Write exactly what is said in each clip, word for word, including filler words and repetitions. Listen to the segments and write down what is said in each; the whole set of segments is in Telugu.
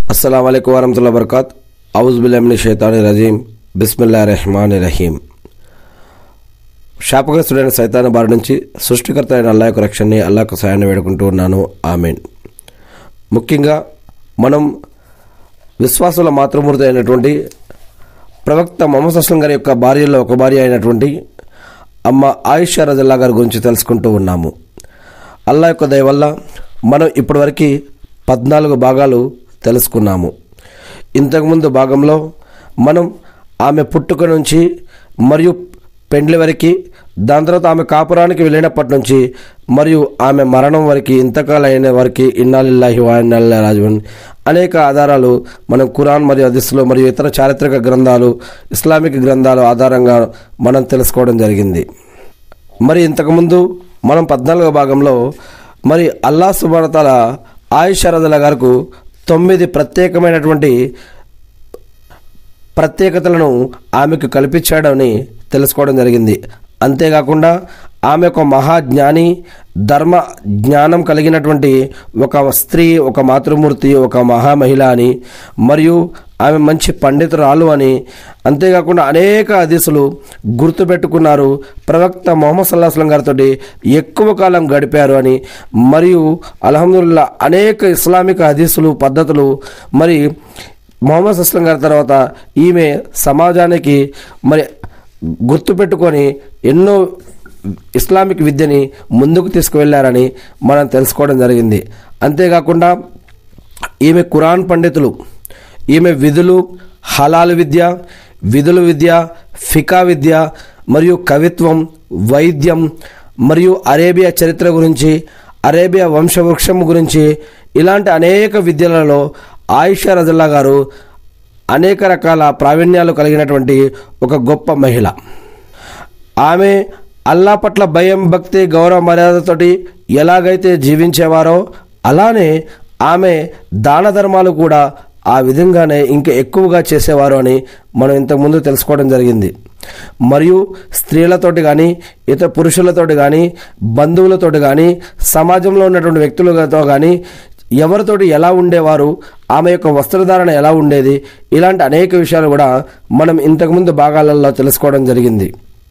अस्सलाम वालेकुम वरहमतुल्लाहि वबरकातुहू। औज़ु बिल्लाहि मिनश शैतानिर रजीम। बिस्मिल्लाहिर रहमानिर रहीम। శాపగ్రస్తుడైన సైతాను బారి నుంచి సృష్టికర్త అయిన అల్లాహ్ యొక్క రక్షణని, అల్లాహ్ యొక్క సహాయాన్ని వేడుకుంటూ ఉన్నాను. ఆమీన్. ముఖ్యంగా మనం విశ్వాసుల మాతృమూర్తి అయినటువంటి ప్రవక్త ముహమ్మద్ అస్లం గారి యొక్క భార్యలో ఒక భార్య అయినటువంటి అమ్మ ఆయిషా రజల్లాహు గారి గురించి తెలుసుకుంటూ ఉన్నాము. అల్లాహ్ యొక్క దయ వల్ల మనం ఇప్పటివరకు పద్నాలుగు భాగాలు తెలుసుకున్నాము. ఇంతకుముందు భాగంలో మనం ఆమె పుట్టుక నుంచి మరియు పెండ్లి వరకు, దాని తర్వాత ఆమె కాపురానికి వెళ్ళినప్పటి నుంచి మరియు ఆమె మరణం వరకు, ఇంతకాలం అయిన వరకు ఇన్నా లిల్లాహి వ ఇన్నా ఇలైహి రాజిఊన్ అనేక ఆధారాలు మనం ఖురాన్ మరియు హదీస్లో మరియు ఇతర చారిత్రక గ్రంథాలు, ఇస్లామిక్ గ్రంథాలు ఆధారంగా మనం తెలుసుకోవడం జరిగింది. మరి ఇంతకుముందు మనం పద్నాలుగో భాగంలో మరి అల్లాహ్ సుబ్హానహు వ తఆలా ఆయిషా రజల్లాహు గారికి తొమ్మిది ప్రత్యేకమైనటువంటి ప్రత్యేకతలను ఆమెకు కల్పించాడని తెలుసుకోవడం జరిగింది. అంతేకాకుండా ఆమె ఒక మహాజ్ఞాని, ధర్మ జ్ఞానం కలిగినటువంటి ఒక స్త్రీ, ఒక మాతృమూర్తి, ఒక మహామహిళ అని, మరియు ఆమె మంచి పండితురాలు అని, అంతేకాకుండా అనేక హదీసులు గుర్తుపెట్టుకున్నారు. ప్రవక్త ముహమ్మద్ సల్లల్లాహు అలైహి వసల్లం గారితో ఎక్కువ కాలం గడిపారు అని, మరియు అల్హమ్దులిల్లా అనేక ఇస్లామిక్ హదీసులు పద్ధతులు మరి ముహమ్మద్ అస్లం గారి తర్వాత ఈమె సమాజానికి మరి గుర్తుపెట్టుకొని ఎన్నో ఇస్లామిక్ విద్యని ముందుకు తీసుకువెళ్ళారని మనం తెలుసుకోవడం జరిగింది. అంతేకాకుండా ఈమె ఖురాన్ పండితులు, ఈమె విధులు, హలాల్ విద్య, విధుల విద్య, ఫికా విద్య మరియు కవిత్వం, వైద్యం మరియు అరేబియా చరిత్ర గురించి, అరేబియా వంశవృక్షం గురించి, ఇలాంటి అనేక విద్యలలో ఆయిషా రజల్లాహు గారు అనేక రకాల ప్రావీణ్యాలు కలిగినటువంటి ఒక గొప్ప మహిళ. ఆమె అల్లా పట్ల భయం, భక్తి, గౌరవ మర్యాదతోటి ఎలాగైతే జీవించేవారో అలానే ఆమె దాన ధర్మాలు కూడా ఆ విధంగానే ఇంకా ఎక్కువగా చేసేవారు అని మనం ఇంతకుముందు తెలుసుకోవడం జరిగింది. మరియు స్త్రీలతోటి కానీ, ఇతర పురుషులతోటి కానీ, బంధువులతోటి కానీ, సమాజంలో ఉన్నటువంటి వ్యక్తులతో కానీ ఎవరితోటి ఎలా ఉండేవారు, ఆమె యొక్క వస్త్రధారణ ఎలా ఉండేది, ఇలాంటి అనేక విషయాలు కూడా మనం ఇంతకుముందు భాగాలలో తెలుసుకోవడం జరిగింది.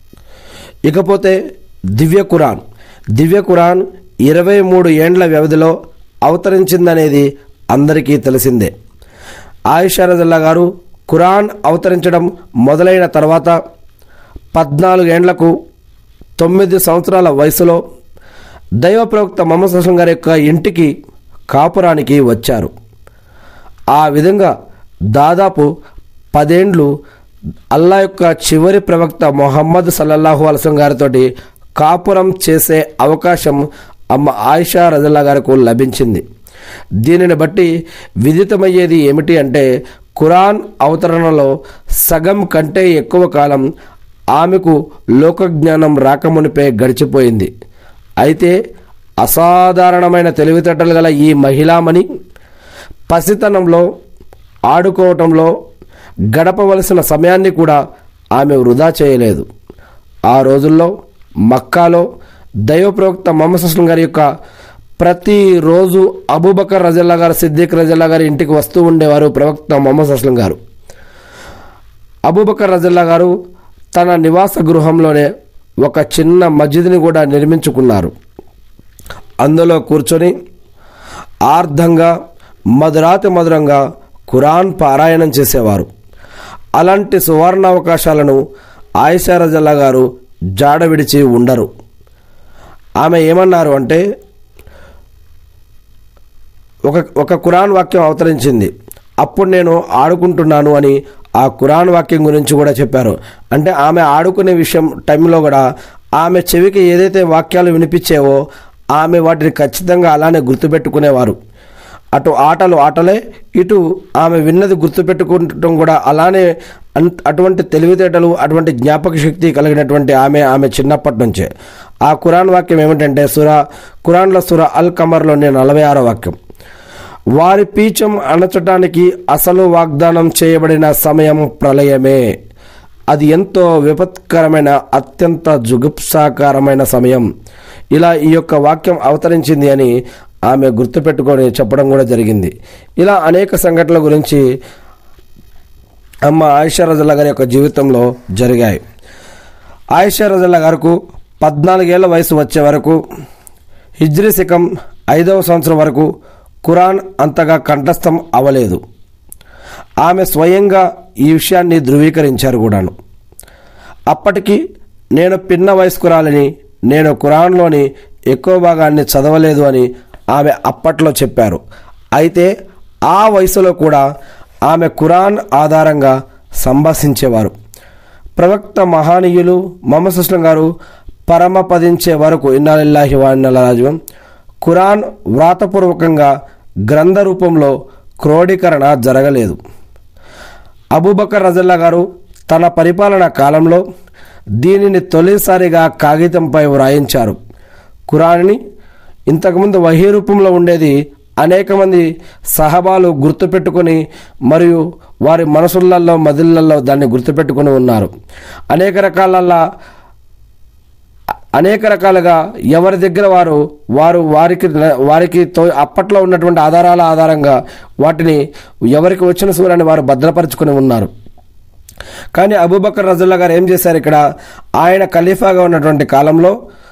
ఇకపోతే దివ్య ఖురాన్ దివ్య ఖురాన్ ఇరవై మూడు ఏండ్ల వ్యవధిలో అవతరించిందనేది అందరికీ తెలిసిందే. ఆయిషా రజల్లాహు గారు ఖురాన్ అవతరించడం మొదలైన తర్వాత పద్నాలుగేండ్లకు తొమ్మిది సంవత్సరాల వయసులో దైవ ప్రవక్త ముహమ్మద్ అస్లం గారి యొక్క ఇంటికి కాపురానికి వచ్చారు. ఆ విధంగా దాదాపు పదేండ్లు అల్లా యొక్క చివరి ప్రవక్త ముహమ్మద్ సల్లల్లాహు అలైహి వసల్లం గారితో కాపురం చేసే అవకాశం అమ్మ ఆయిషా రజల్లాహు గారికి లభించింది. దీనిని బట్టి విదితమయ్యేది ఏమిటి అంటే ఖురాన్ అవతరణలో సగం కంటే ఎక్కువ కాలం ఆమెకు లోకజ్ఞానం రాకమునిపే గడిచిపోయింది. అయితే అసాధారణమైన తెలివితేటలు గల ఈ మహిళామణి పసితనంలో ఆడుకోవటంలో గడపవలసిన సమయాన్ని కూడా ఆమె వృధా చేయలేదు. ఆ రోజుల్లో మక్కాలో దైవ ప్రవక్త ముహమ్మద్ అస్లం గారి యొక్క ప్రతిరోజు అబూబకర్ రజల్లాహు గారు, సిద్దిక్ రజల్లాహు గారి ఇంటికి వస్తూ ఉండేవారు ప్రవక్త ముహమ్మద్ అస్లం గారు. అబూబకర్ రజల్లాహు గారు తన నివాస గృహంలోనే ఒక చిన్న మస్జిద్ని కూడా నిర్మించుకున్నారు. అందులో కూర్చొని ఆర్ధంగా మధురాతి మధురంగా ఖురాన్ పారాయణం చేసేవారు. అలాంటి సువర్ణ అవకాశాలను ఆయిషా రజల్లాహు గారు జాడ విడిచి ఉండరు. ఆమె ఏమన్నారు అంటే, ఒక ఒక ఖురాన్ వాక్యం అవతరించింది, అప్పుడు నేను ఆడుకుంటున్నాను అని ఆ ఖురాన్ వాక్యం గురించి కూడా చెప్పారు. అంటే ఆమె ఆడుకునే విషయం టైంలో కూడా ఆమె చెవికి ఏదైతే వాక్యాలు వినిపించేవో ఆమె వాటిని ఖచ్చితంగా అలానే గుర్తుపెట్టుకునేవారు. అటు ఆటలు ఆటలే, ఇటు ఆమె విన్నది గుర్తుపెట్టుకుంటం కూడా అలానే. అటువంటి తెలివితేటలు, అటువంటి జ్ఞాపక శక్తి కలిగినటువంటి ఆమె ఆమె చిన్నప్పటి నుంచే. ఆ ఖురాన్ వాక్యం ఏమిటంటే సూరా ఖురాన్లో సూరా అల్ కమర్లోని నలభై ఆరో వాక్యం, వారి పీచం అణచటానికి అసలు వాగ్దానం చేయబడిన సమయం ప్రళయమే, అది ఎంతో విపత్కరమైన, అత్యంత జుగుప్సాకరమైన సమయం. ఇలా ఈ యొక్క వాక్యం అవతరించింది అని ఆమె గుర్తుపెట్టుకొని చెప్పడం కూడా జరిగింది. ఇలా అనేక సంఘటనల గురించి అమ్మ ఆయిషా రజల్లా గారి యొక్క జీవితంలో జరిగాయి. ఆయిషా రజల్లా గారికి పద్నాలుగేళ్ల వయసు వచ్చే వరకు, హిజ్రీ శకం ఐదవ సంవత్సరం వరకు ఖురాన్ అంతగా కంఠస్థం అవ్వలేదు. ఆమె స్వయంగా ఈ విషయాన్ని ధృవీకరించారు కూడాను. అప్పటికి నేను పిన్న వయస్కురాలని, నేను ఖురాన్లోని ఎక్కువ భాగాన్ని చదవలేదు అని ఆమె అప్పట్లో చెప్పారు. అయితే ఆ వయసులో కూడా ఆమె ఖురాన్ ఆధారంగా సంభాషించేవారు. ప్రవక్త మహానీయులు మొహమ్మద్ సుస్లం గారు పరమపదించే వరకు ఇన్నా లిల్లాహి వ ఇన్నా ఇలైహి రాజిఊన్ ఖురాన్ వ్రాతపూర్వకంగా గ్రంథ రూపంలో క్రోడీకరణ జరగలేదు. అబూబకర్ రజల్లా గారు తన పరిపాలన కాలంలో దీనిని తొలిసారిగా కాగితంపై వ్రాయించారు. ఖురాన్ని ఇంతకుముందు వహీ రూపంలో ఉండేది అనేక మంది సహబాలు గుర్తుపెట్టుకొని మరియు వారి మనసులలో మదిళ్ళల్లో దాన్ని గుర్తుపెట్టుకొని ఉన్నారు. అనేక రకాల అనేక రకాలుగా ఎవరి దగ్గర వారు వారు వారికి వారికి అప్పట్లో ఉన్నటువంటి ఆధారాల ఆధారంగా వాటిని ఎవరికి వచ్చిన సూరాన్ని వారు భద్రపరుచుకొని ఉన్నారు. కానీ అబూబకర్ రజల్లా గారు ఏం చేశారు, ఇక్కడ ఆయన ఖలీఫాగా ఉన్నటువంటి కాలంలో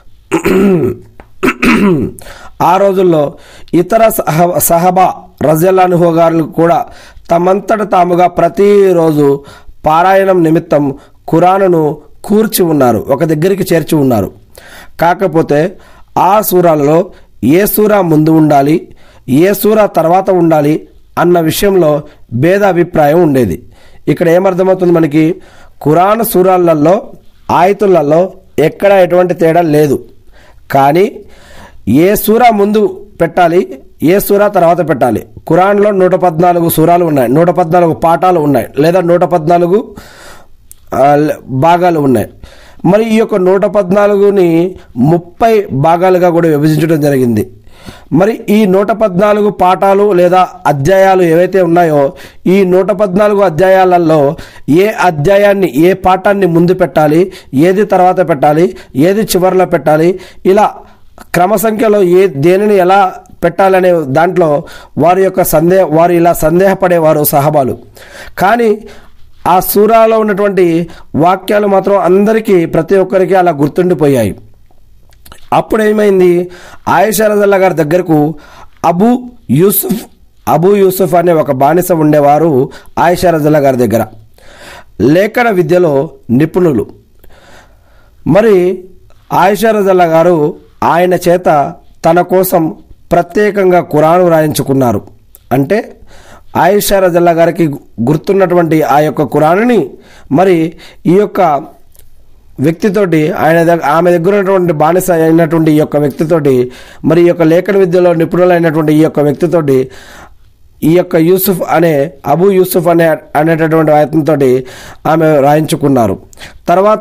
ఆ రోజుల్లో ఇతర సహ సహబా రజల్లాను గారు కూడా తమంతట తాముగా ప్రతిరోజు పారాయణం నిమిత్తం ఖురానును కూర్చి ఉన్నారు, ఒక దగ్గరికి చేర్చి ఉన్నారు. కాకపోతే ఆ సూరాలలో ఏ సూరా ముందు ఉండాలి, ఏ సూరా తర్వాత ఉండాలి అన్న విషయంలో భేదాభిప్రాయం ఉండేది. ఇక్కడ ఏమర్థమవుతుంది మనకి, ఖురాన్ సూరాలలో ఆయతులలో ఎక్కడ ఎటువంటి తేడా లేదు. కానీ ఏ సూరా ముందు పెట్టాలి, ఏ సూరా తర్వాత పెట్టాలి. ఖురాన్లో నూట పద్నాలుగు సూరాలు ఉన్నాయి, నూట పద్నాలుగు పాఠాలు ఉన్నాయి, లేదా నూట పద్నాలుగు భాగాలు ఉన్నాయి. మరి ఈ యొక్క నూట పద్నాలుగుని ముప్పై భాగాలుగా కూడా విభజించడం జరిగింది. మరి ఈ నూట పద్నాలుగు పాఠాలు లేదా అధ్యాయాలు ఏవైతే ఉన్నాయో ఈ నూట పద్నాలుగు అధ్యాయాలలో ఏ అధ్యాయాన్ని ఏ పాఠాన్ని ముందు పెట్టాలి, ఏది తర్వాత పెట్టాలి, ఏది చివరిలో పెట్టాలి, ఇలా క్రమ సంఖ్యలో ఏ దేనిని ఎలా పెట్టాలనే దాంట్లో వారి యొక్క సందేహ వారు ఇలా సందేహపడేవారు సహబాలు. కానీ ఆ సూరాలో ఉన్నటువంటి వాక్యాలు మాత్రం అందరికీ ప్రతి ఒక్కరికి అలా గుర్తుండిపోయాయి. అప్పుడు ఏమైంది, ఆయిషా రజల్లా గారి దగ్గరకు అబూ యూసుఫ్ అబూ యూసుఫ్ అనే ఒక బానిస ఉండేవారు. ఆయిషా రజల్లా గారి దగ్గర లేఖన విద్యలో నిపుణులు. మరి ఆయిషా రజల్లా గారు ఆయన చేత తన కోసం ప్రత్యేకంగా ఖురాను రాయించుకున్నారు. అంటే ఆయిషా రజల్లా గారికి గుర్తున్నటువంటి ఆ యొక్క ఖురానుని మరి ఈ యొక్క వ్యక్తితోటి ఆయన దగ్గర ఆమె దగ్గర ఉన్నటువంటి బానిస అయినటువంటి ఈ యొక్క వ్యక్తితోటి మరి ఈ యొక్క లేఖన విద్యలో నిపుణులైనటువంటి ఈ యొక్క వ్యక్తితోటి ఈ యొక్క యూసుఫ్ అనే అబూ యూసుఫ్ అనే అనేటటువంటి ఆయతంతో ఆమె రాయించుకున్నారు. తర్వాత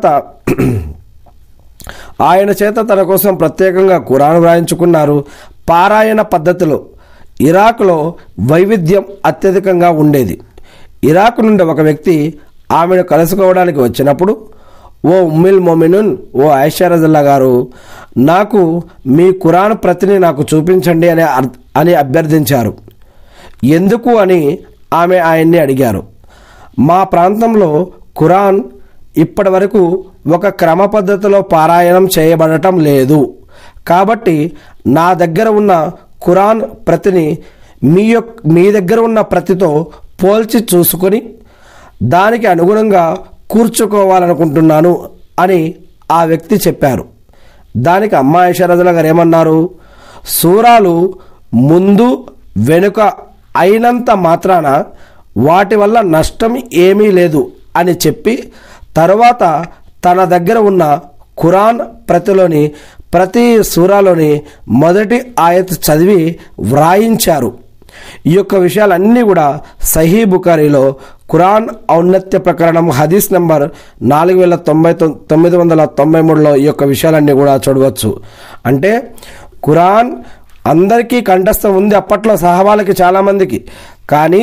ఆయన చేత తన కోసం ప్రత్యేకంగా ఖురాను రాయించుకున్నారు. పారాయణ పద్ధతిలో ఇరాక్లో వైవిధ్యం అత్యధికంగా ఉండేది. ఇరాక్ నుండి ఒక వ్యక్తి ఆమెను కలుసుకోవడానికి వచ్చినప్పుడు, ఓ ఉమ్మిల్ మొమినున్, ఓ ఆయిషా రజల్లా గారు, నాకు మీ ఖురాన్ ప్రతిని నాకు చూపించండి అని అని అభ్యర్థించారు. ఎందుకు అని ఆమె ఆయన్ని అడిగారు. మా ప్రాంతంలో ఖురాన్ ఇప్పటి వరకు ఒక క్రమ పద్ధతిలో పారాయణం చేయబడటం లేదు. కాబట్టి నా దగ్గర ఉన్న ఖురాన్ ప్రతిని మీ యొక్క మీ దగ్గర ఉన్న ప్రతితో పోల్చి చూసుకొని దానికి అనుగుణంగా కూర్చుకోవాలనుకుంటున్నాను అని ఆ వ్యక్తి చెప్పారు. దానికి అమ్మ ఆయిషా రజల్లా గారు ఏమన్నారు, సూరాలు ముందు వెనుక అయినంత మాత్రాన వాటి వల్ల నష్టం ఏమీ లేదు అని చెప్పి తరువాత తన దగ్గర ఉన్న ఖురాన్ ప్రతిలోని ప్రతి సూరాలోని మొదటి ఆయత్ చదివి వ్రాయించారు. ఈ యొక్క విషయాలన్నీ కూడా సహీ బుఖారీలో ఖురాన్ ఔన్నత్య ప్రకరణం హదీస్ నంబర్ నాలుగు వేల తొంభై తొమ్మిది వందల తొంభై మూడులో ఈ యొక్క విషయాలన్నీ కూడా చూడవచ్చు. అంటే ఖురాన్ అందరికీ కంఠస్థం ఉంది అప్పట్లో సహబాలకి చాలామందికి, కానీ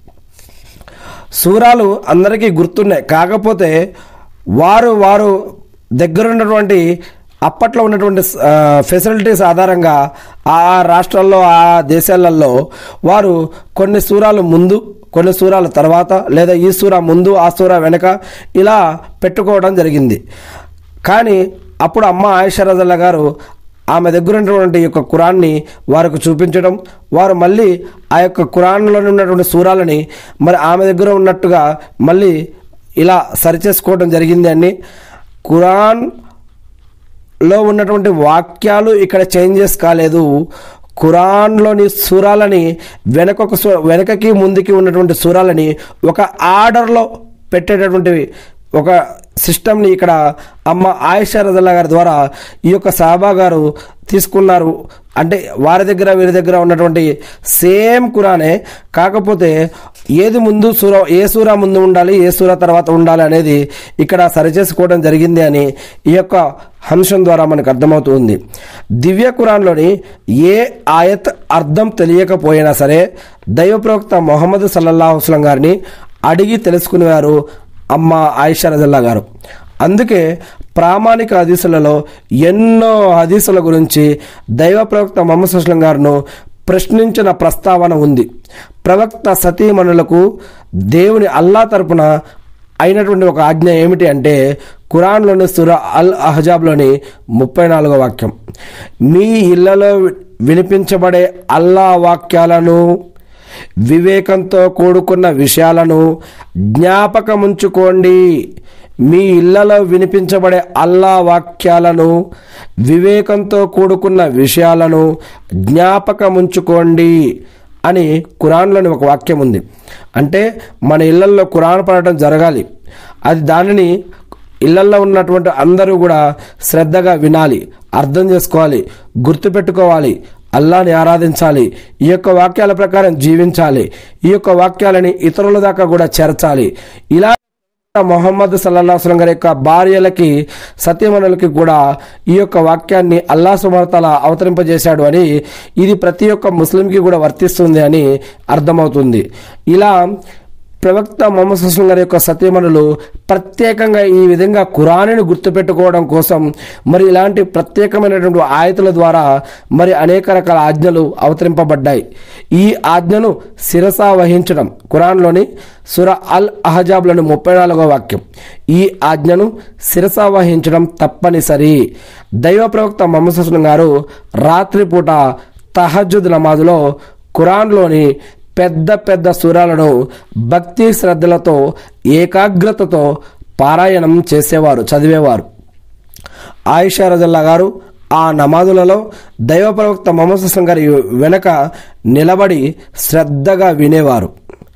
సూరాలు అందరికీ గుర్తున్నాయి. కాకపోతే వారు వారు దగ్గరున్నటువంటి అప్పట్లో ఉన్నటువంటి ఫెసిలిటీస్ ఆధారంగా ఆ రాష్ట్రాల్లో ఆ దేశాలలో వారు కొన్ని సూరాలు ముందు కొన్ని సూరాల తర్వాత లేదా ఈ సూర ముందు ఆ సూర వెనక ఇలా పెట్టుకోవడం జరిగింది. కానీ అప్పుడు అమ్మ ఆయిషా రజల్లా గారు ఆమె దగ్గర ఉన్నటువంటి యొక్క ఖురాన్ని వారికి చూపించడం, వారు మళ్ళీ ఆ యొక్క ఖురాన్లో ఉన్నటువంటి సూరాలని మరి ఆమె దగ్గర ఉన్నట్టుగా మళ్ళీ ఇలా సరిచేసుకోవడం జరిగింది అని. ఖురాన్లో ఉన్నటువంటి వాక్యాలు ఇక్కడ చేంజెస్ కాలేదు. ఖురాన్లోని సూరాలని వెనకొక సూ వెనకకి ముందుకి ఉన్నటువంటి సూరాలని ఒక ఆర్డర్లో పెట్టేటటువంటి ఒక సిస్టమ్ని ఇక్కడ అమ్మ ఆయిషా రజల్లా గారి ద్వారా ఈ యొక్క సహాబా గారు తీసుకున్నారు. అంటే వారి దగ్గర వీరి దగ్గర ఉన్నటువంటి సేమ్ ఖురానే, కాకపోతే ఏది ముందు సూర ఏ సూర ముందు ఉండాలి ఏ సూర తర్వాత ఉండాలి అనేది ఇక్కడ సరిచేసుకోవడం జరిగింది అని ఈ యొక్క అంశం ద్వారా మనకు అర్థమవుతుంది. దివ్య ఖురాన్లోని ఏ ఆయత్ అర్థం తెలియకపోయినా సరే దైవ ప్రవక్త మొహమ్మద్ సల్లల్లాహు అలైహి వసల్లం గారిని అడిగి తెలుసుకునేవారు అమ్మ ఆయిషా రజల్లా గారు. అందుకే ప్రామాణిక హదీసులలో ఎన్నో హదీసుల గురించి దైవ ప్రవక్త మొహమ్మద్ సల్లల్లాహు అలైహి వసల్లం గారిను ప్రశ్నించిన ప్రస్తావన ఉంది. ప్రవక్త సతీమణులకు దేవుని అల్లా తరపున అయినటువంటి ఒక ఆజ్ఞ ఏమిటి అంటే ఖురాన్లోని సూరా అల్ అహజాబ్లోని ముప్పై నాలుగో వాక్యం, మీ ఇళ్లలో వినిపించబడే అల్లా వాక్యాలను వివేకంతో కూడుకున్న విషయాలను జ్ఞాపకముంచుకోండి. మీ ఇళ్లలో వినిపించబడే అల్లా వాక్యాలను వివేకంతో కూడుకున్న విషయాలను జ్ఞాపకముంచుకోండి అని ఖురాన్లోని ఒక వాక్యం ఉంది. అంటే మన ఇళ్లల్లో ఖురాన్ పడటం జరగాలి. అది దానిని ఇళ్లల్లో ఉన్నటువంటి అందరూ కూడా శ్రద్ధగా వినాలి, అర్థం చేసుకోవాలి, గుర్తుపెట్టుకోవాలి, అల్లాని ఆరాధించాలి, ఈ యొక్క వాక్యాల ప్రకారం జీవించాలి, ఈ యొక్క వాక్యాలని ఇతరుల దాకా కూడా చేర్చాలి. ఇలా మొహమ్మద్ సల్లల్లాహు అలైహి వసల్లం గారి యొక్క భార్యలకి సత్యమణులకి కూడా ఈ యొక్క వాక్యాన్ని అల్లాహ్ సుబ్హానహు వ తఆలా అవతరింపజేశాడు అని, ఇది ప్రతి ఒక్క ముస్లింకి కూడా వర్తిస్తుంది అని అర్థమవుతుంది. ఇలా ప్రవక్త మొహమ్మద్ సల్లల్లాహు అలైహి వసల్లం గారి యొక్క సత్యమణులు ప్రత్యేకంగా ఈ విధంగా ఖురానుని గుర్తుపెట్టుకోవడం కోసం మరి ఇలాంటి ప్రత్యేకమైనటువంటి ఆయతుల ద్వారా మరి అనేక రకాల ఆజ్ఞలు అవతరింపబడ్డాయి. ఈ ఆజ్ఞను శిరసా వహించడం ఖురాన్లోని సూరా అల్ అహజాబ్లోని ముప్పై నాలుగో వాక్యం, ఈ ఆజ్ఞను శిరసా వహించడం తప్పనిసరి. దైవ ప్రవక్త మొహమ్మద్ సల్లల్లాహు అలైహి వసల్లం గారు రాత్రిపూట తహజ్జుద్ నమాజులో ఖురాన్లోని పెద్ద పెద్ద సూరాలను భక్తి శ్రద్ధలతో ఏకాగ్రతతో పారాయణం చేసేవారు, చదివేవారు. ఆయిషా రజల్లా గారు ఆ నమాజులలో దైవ ప్రవక్త మొహమ్మద్ సల్లల్లాహు అలైహి వసల్లం గారి వెనక నిలబడి శ్రద్ధగా వినేవారు.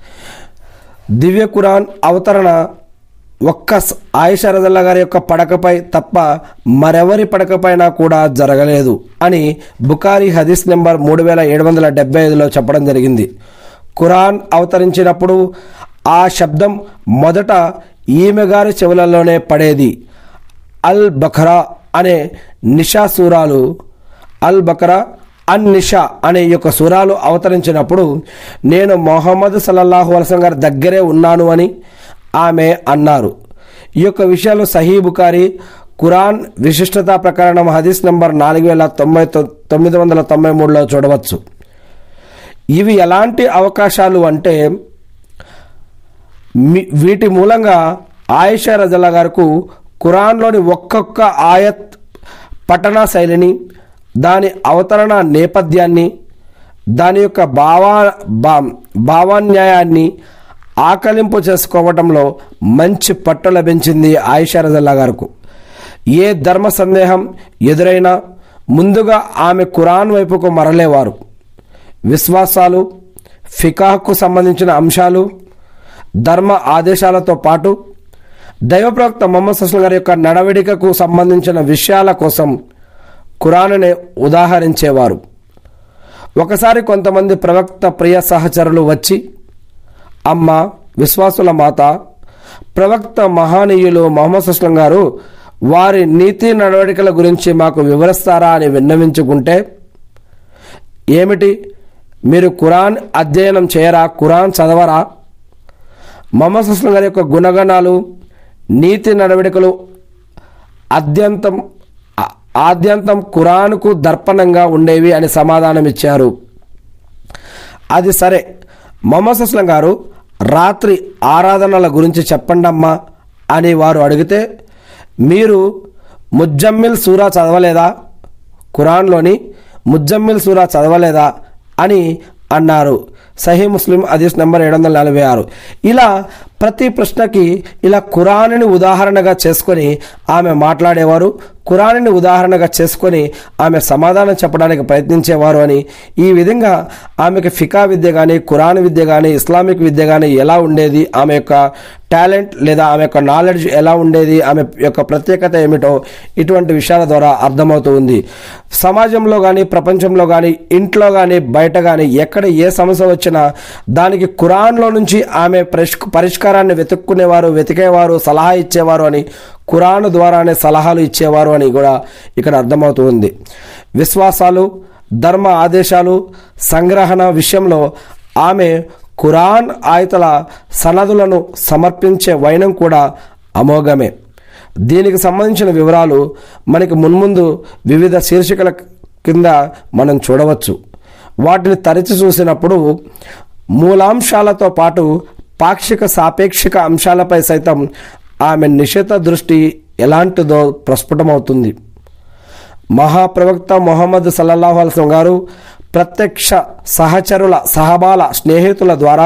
దివ్య ఖురాన్ అవతరణ ఒక్క ఆయిషా రజల్లా గారి యొక్క పడకపై తప్ప మరెవరి పడకపైన కూడా జరగలేదు అని బుఖారీ హదీస్ నెంబర్ మూడు వేల ఏడు వందల డెబ్బై ఐదులో చెప్పడం జరిగింది. ఖురాన్ అవతరించినప్పుడు ఆ శబ్దం మొదట ఈమె గారి చెవులలోనే పడేది. అల్ బఖరా అనే నిషా సూరాలు అల్ బకరా అన్ నిషా అనే యొక్క సూరాలు అవతరించినప్పుడు నేను మొహమ్మద్ సల్లల్లాహు అలైహి వసల్లం గారి దగ్గరే ఉన్నాను అని ఆమె అన్నారు. ఈ యొక్క విషయాలు సహీ బుఖారీ ఖురాన్ విశిష్టతా ప్రకరణం హదీస్ నంబర్ నాలుగు వేల తొంభై తొమ్మిది వందల తొంభై మూడులో చూడవచ్చు. ఇవి ఎలాంటి అవకాశాలు అంటే వీటి మూలంగా ఆయిషా రజల్లా గారికి ఖురాన్లోని ఒక్కొక్క ఆయత్ పఠన శైలిని, దాని అవతరణ నేపథ్యాన్ని, దాని యొక్క భావా భా భావాన్యాయాన్ని ఆకలింపు చేసుకోవటంలో మంచి పట్టు లభించింది ఆయిషా రజల్లా గారికి. ఏ ధర్మ సందేహం ఎదురైనా ముందుగా ఆమె ఖురాన్ వైపుకు మరలేవారు. విశ్వాసాలు, ఫికాహ్కు సంబంధించిన అంశాలు, ధర్మ ఆదేశాలతో పాటు దైవ ప్రవక్త మొహమ్మద్ సల్లల్లాహు అలైహి వసల్లం గారి యొక్క నడవడికకు సంబంధించిన విషయాల కోసం ఖురానునే ఉదాహరించేవారు. ఒకసారి కొంతమంది ప్రవక్త ప్రియ సహచరులు వచ్చి, అమ్మ, విశ్వాసుల మాత, ప్రవక్త మహానీయులు మొహమ్మద్ సల్లల్లాహు అలైహి వసల్లం గారు వారి నీతి నడవడికల గురించి మాకు వివరిస్తారా అని విన్నవించుకుంటే, ఏమిటి మీరు ఖురాన్ అధ్యయనం చేయరా, ఖురాన్ చదవరా, మొహమ్మద్ సల్లల్లాహు అలైహి వసల్లం గారి యొక్క గుణగణాలు, నీతి నడవడికలు అత్యంతం ఆద్యంతం ఖురాన్కు దర్పణంగా ఉండేవి అని సమాధానం ఇచ్చారు. అది సరే, మొహమ్మద్ అస్లం గారు రాత్రి ఆరాధనల గురించి చెప్పండమ్మా అని వారు అడిగితే, మీరు ముజ్జమ్మిల్ సూరా చదవలేదా, ఖురాన్లోని ముజ్జమ్మిల్ సూరా చదవలేదా అని అన్నారు. సహీ ముస్లిం హదీస్ నెంబర్ ఏడు వందల నలభై ఆరు. ఇలా ప్రతి ప్రశ్నకి ఇలా ఖురాన్ని ఉదాహరణగా చేసుకొని ఆమె మాట్లాడేవారు, ఖురాన్ని ఉదాహరణగా చేసుకొని ఆమె సమాధానం చెప్పడానికి ప్రయత్నించేవారు అని, ఈ విధంగా ఆమెకి ఫికా విద్య కానీ, ఖురాన్ విద్య కానీ, ఇస్లామిక్ విద్య కానీ ఎలా ఉండేది, ఆమె యొక్క టాలెంట్ లేదా ఆమె యొక్క నాలెడ్జ్ ఎలా ఉండేది, ఆమె యొక్క ప్రత్యేకత ఏమిటో ఇటువంటి విషయాల ద్వారా అర్థమవుతూ ఉంది. సమాజంలో కానీ, ప్రపంచంలో కానీ, ఇంట్లో కానీ, బయట కానీ ఎక్కడ ఏ సమస్య వచ్చినా దానికి ఖురాన్లో నుంచి ఆమె పరిష్కారాన్ని వెతుక్కునేవారు, వెతికేవారు, సలహా ఇచ్చేవారు అని, ఖురాన్ ద్వారానే సలహాలు ఇచ్చేవారు అని కూడా ఇక్కడ అర్థమవుతూ ఉంది. విశ్వాసాలు, ధర్మ ఆదేశాలు సంగ్రహణ విషయంలో ఆమె ఖురాన్ ఆయతల సనదులను సమర్పించే వైనం కూడా అమోఘమే. దీనికి సంబంధించిన వివరాలు మనకి మున్ముందు వివిధ శీర్షికల కింద మనం చూడవచ్చు. వాటిని తరచి చూసినప్పుడు మూలాంశాలతో పాటు పాక్షిక సాపేక్షిక అంశాలపై సైతం ఆమె నిశిత దృష్టి ఎలాంటిదో ప్రస్ఫుటమవుతుంది. మహాప్రవక్త మొహమ్మద్ సల్లల్లాహు అలైహి వసల్లం గారు ప్రత్యక్ష సహచరుల, సహబాల, స్నేహితుల ద్వారా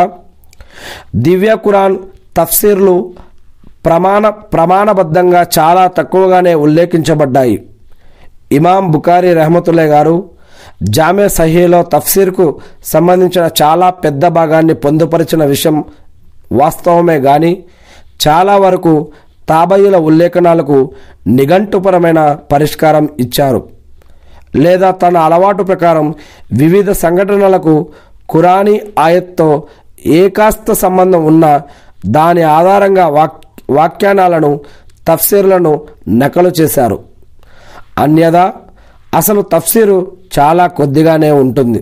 దివ్య ఖురాన్ తఫ్సీర్లు ప్రమాణ ప్రమాణబద్ధంగా చాలా తక్కువగానే ఉల్లేఖించబడ్డాయి. ఇమాం బుఖారీ రహమతుల్లాహి గారు జామే సహీలో తఫ్సీర్కు సంబంధించిన చాలా పెద్ద భాగాన్ని పొందుపరిచిన విషయం వాస్తవమే కానీ, చాలా వరకు తాబయిల ఉల్లేఖనాలకు నిఘంటుపరమైన పరిష్కారం ఇచ్చారు, లేదా తన అలవాటు ప్రకారం వివిధ సంఘటనలకు ఖురానీ ఆయత్తో ఏకాస్త సంబంధం ఉన్న దాని ఆధారంగా వాక్ వాక్యానాలను తఫ్సీర్లను నకలు చేశారు. అన్యదా అసలు తఫ్సీరు చాలా కొద్దిగానే ఉంటుంది.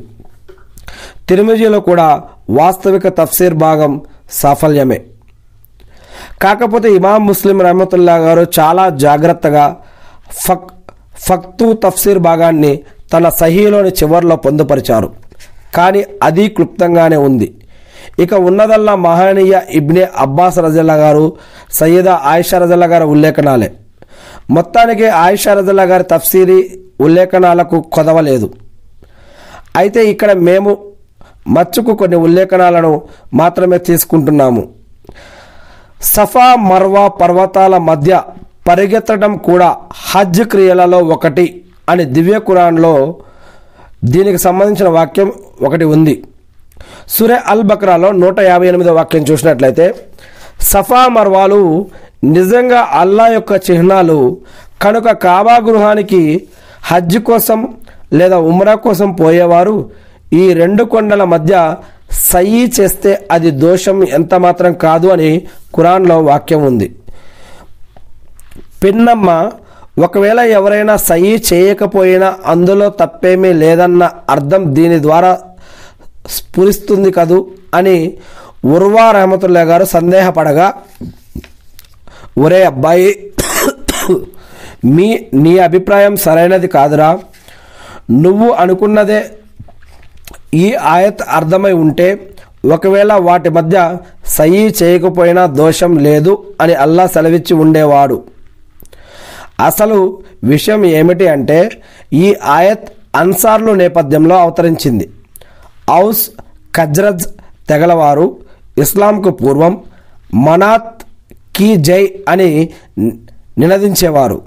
తిర్మిజీలో కూడా వాస్తవిక తఫ్సీర్ భాగం సాఫల్యమే. కాకపోతే ఇమాం ముస్లిం రహమతుల్లాహి గారు చాలా జాగ్రత్తగా ఫక్ ఫక్తు తఫ్సీర్ భాగాన్ని తన సహీలోని చివర్లో పొందుపరిచారు, కానీ అది క్లుప్తంగానే ఉంది. ఇక ఉన్నదల్లా మహానీయ ఇబ్నే అబ్బాస్ రజల్లా గారు, సయ్యదా ఆయిషా రజల్లా గారి ఉల్లేఖనాలే. మొత్తానికి ఆయిషా రజల్లా గారి తఫ్సీరీ ఉల్లేఖనాలకు కొదవలేదు. అయితే ఇక్కడ మేము మచ్చుకు కొన్ని ఉల్లేఖనాలను మాత్రమే తీసుకుంటున్నాము. సఫా మర్వా పర్వతాల మధ్య పరిగెత్తడం కూడా హజ్ క్రియలలో ఒకటి అని దివ్య ఖురాన్లో దీనికి సంబంధించిన వాక్యం ఒకటి ఉంది. సూరే అల్ బక్రాలో నూట యాభై ఎనిమిదో వాక్యం చూసినట్లయితే, సఫా మర్వాలు నిజంగా అల్లా యొక్క చిహ్నాలు కనుక కాబా గృహానికి హజ్ కోసం లేదా ఉమ్రా కోసం పోయేవారు ఈ రెండు కొండల మధ్య సయ్యి చేస్తే అది దోషం ఎంత మాత్రం కాదు అని ఖురాన్లో వాక్యం ఉంది. పిన్నమ్మ, ఒకవేళ ఎవరైనా సయ్యి చేయకపోయినా అందులో తప్పేమీ లేదన్న అర్థం దీని ద్వారా స్ఫురిస్తుంది కదూ అని ఉర్వా రహమతుల్లాహి గారు సందేహపడగా, ఒరే అబ్బాయి, మీ నీ అభిప్రాయం సరైనది కాదురా, నువ్వు అనుకున్నదే ఈ ఆయత్ అర్థమై ఉంటే ఒకవేళ వాటి మధ్య సయ్యి చేయకపోయినా దోషం లేదు అని అల్లా సెలవిచ్చి ఉండేవాడు. అసలు విషయం ఏమిటి అంటే, ఈ ఆయత్ అన్సార్లు నేపథ్యంలో అవతరించింది. ఔస్ ఖజ్రజ్ తెగలవారు ఇస్లాంకు పూర్వం మనాత్ కీ జై అని నినదించేవారు.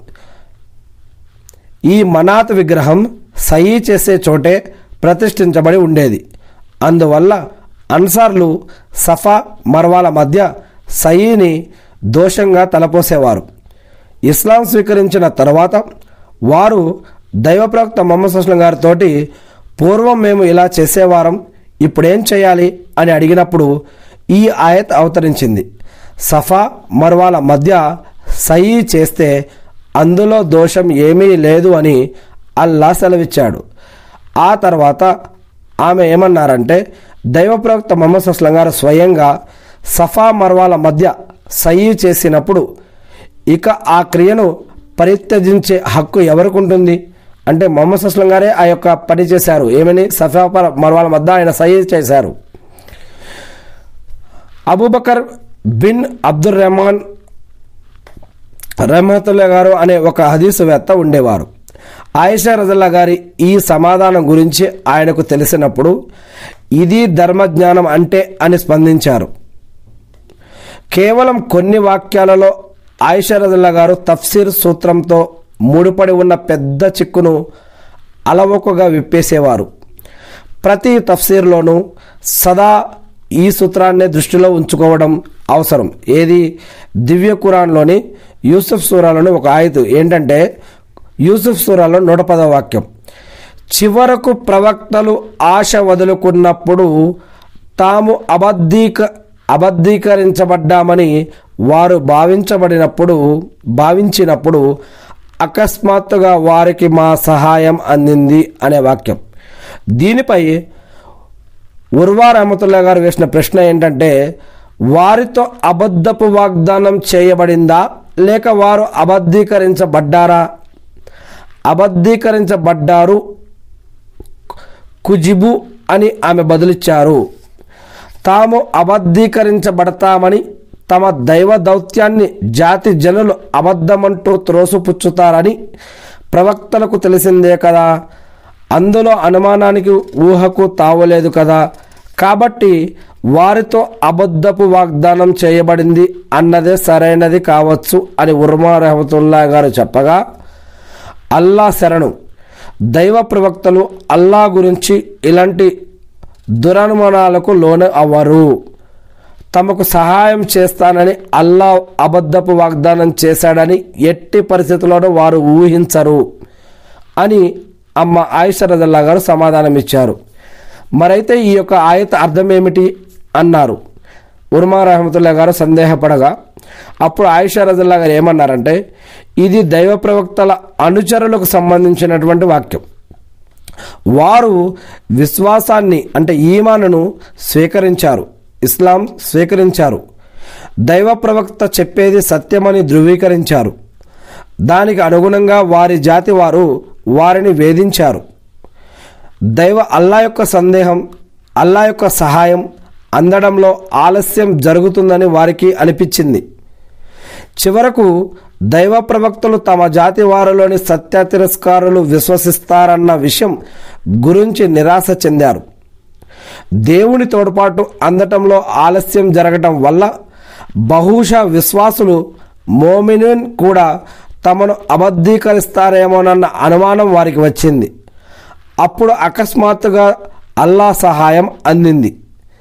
ఈ మనాత్ విగ్రహం సయ్యి చేసే చోటే ప్రతిష్ఠించబడి ఉండేది. అందువల్ల అన్సార్లు సఫా మర్వాల మధ్య సయ్యిని దోషంగా తలపోసేవారు. ఇస్లాం స్వీకరించిన తర్వాత వారు దైవప్రవక్త ముహమ్మద్ సల్లల్లాహు అలైహి వసల్లం గారితోటి, పూర్వం మేము ఇలా చేసేవారం, ఇప్పుడేం చేయాలి అని అడిగినప్పుడు ఈ ఆయత్ అవతరించింది. సఫా మర్వాల మధ్య సయ్యి చేస్తే అందులో దోషం ఏమీ లేదు అని అల్లా సెలవిచ్చాడు. ఆ తర్వాత ఆమె ఏమన్నారంటే, దైవప్రవక్త ముహమ్మద్ సల్లల్లాహు అలైహి వసల్లం గారు స్వయంగా సఫా మర్వాల మధ్య సయ్యి చేసినప్పుడు ఇక ఆ క్రియను పరిత్యజించే హక్కు ఎవరికి ఉంటుంది అంటే మొహమ్మద్ అస్లం గారే ఆ యొక్క పని చేశారు. ఏమని సఫా మర్వాల మధ్య ఆయన సహీ చేశారు. అబూబకర్ బిన్ అబ్దుల్ రెహమాన్ రహమతుల్లా గారు అనే ఒక హదీసువేత్త ఉండేవారు. ఆయిషా రజల్లా గారి ఈ సమాధానం గురించి ఆయనకు తెలిసినప్పుడు ఇది ధర్మజ్ఞానం అంటే అని స్పందించారు. కేవలం కొన్ని వాక్యాలలో ఆయిషా రజల్లా గారు తఫ్సీర్ సూత్రంతో ముడిపడి ఉన్న పెద్ద చిక్కును అలవోకగా విప్పేసేవారు. ప్రతి తఫ్సీర్లోనూ సదా ఈ సూత్రాన్ని దృష్టిలో ఉంచుకోవడం అవసరం. ఏది దివ్య ఖురాన్లోని యూసుఫ్ సూరాలోని ఒక ఆయతు ఏంటంటే యూసుఫ్ సూరాలో నూట పదవ వాక్యం, చివరకు ప్రవక్తలు ఆశ వదులుకున్నప్పుడు తాము అబద్ధీక అబద్ధీకరించబడ్డామని వారు భావించబడినప్పుడు భావించినప్పుడు అకస్మాత్తుగా వారికి మా సహాయం అందింది అనే వాక్యం. దీనిపై ఉర్వా రహమతుల్లా గారు వేసిన ప్రశ్న ఏంటంటే వారితో అబద్ధపు వాగ్దానం చేయబడిందా లేక వారు అబద్ధీకరించబడ్డారా? అబద్ధీకరించబడ్డారు కుజిబు అని ఆమె బదులిచ్చారు. తాము అబద్ధీకరించబడతామని తమ దైవ దౌత్యాన్ని జాతి జనులు అబద్ధమంటూ త్రోసిపుచ్చుతారని ప్రవక్తలకు తెలిసిందే కదా, అందులో అనుమానానికి ఊహకు తావులేదు కదా, కాబట్టి వారితో అబద్ధపు వాగ్దానం చేయబడింది అన్నదే సరైనది కావచ్చు అని ఉర్మా రహమతుల్లా గారు చెప్పగా, అల్లా శరణు, దైవ ప్రవక్తలు అల్లా గురించి ఇలాంటి దురనుమానాలకు లోను అవ్వరు. తమకు సహాయం చేస్తానని అల్లా అబద్ధపు వాగ్దానం చేశాడని ఎట్టి పరిస్థితుల్లోనూ వారు ఊహించరు అని అమ్మ ఆయిషా రజల్లా గారు సమాధానం ఇచ్చారు. మరైతే ఈ యొక్క ఆయత అర్థం ఏమిటి అన్నారు ఉర్మా రహమతుల్లా గారు సందేహపడగా, అప్పుడు ఆయిషా రజల్లా గారు ఏమన్నారంటే ఇది దైవ ప్రవక్తల అనుచరులకు సంబంధించినటువంటి వాక్యం. వారు విశ్వాసాన్ని అంటే ఈమానును స్వీకరించారు, ఇస్లాం స్వీకరించారు, దైవ ప్రవక్త చెప్పేది సత్యమని ధృవీకరించారు. దానికి అనుగుణంగా వారి జాతి వారు వారిని వేధించారు. దైవ అల్లా యొక్క సందేహం అల్లా యొక్క సహాయం అందడంలో ఆలస్యం జరుగుతుందని వారికి అనిపించింది. చివరకు దైవ ప్రవక్తలు తమ జాతి వారిలోని సత్య తిరస్కారులు విశ్వసిస్తారన్న విషయం గురించి నిరాశ చెందారు. దేవుని తోడ్పాటు అందటంలో ఆలస్యం జరగటం వల్ల బహుశా విశ్వాసులు మోమినీన్ కూడా తమను అబద్ధీకరిస్తారేమోనన్న అనుమానం వారికి వచ్చింది. అప్పుడు అకస్మాత్తుగా అల్లా సహాయం అందింది.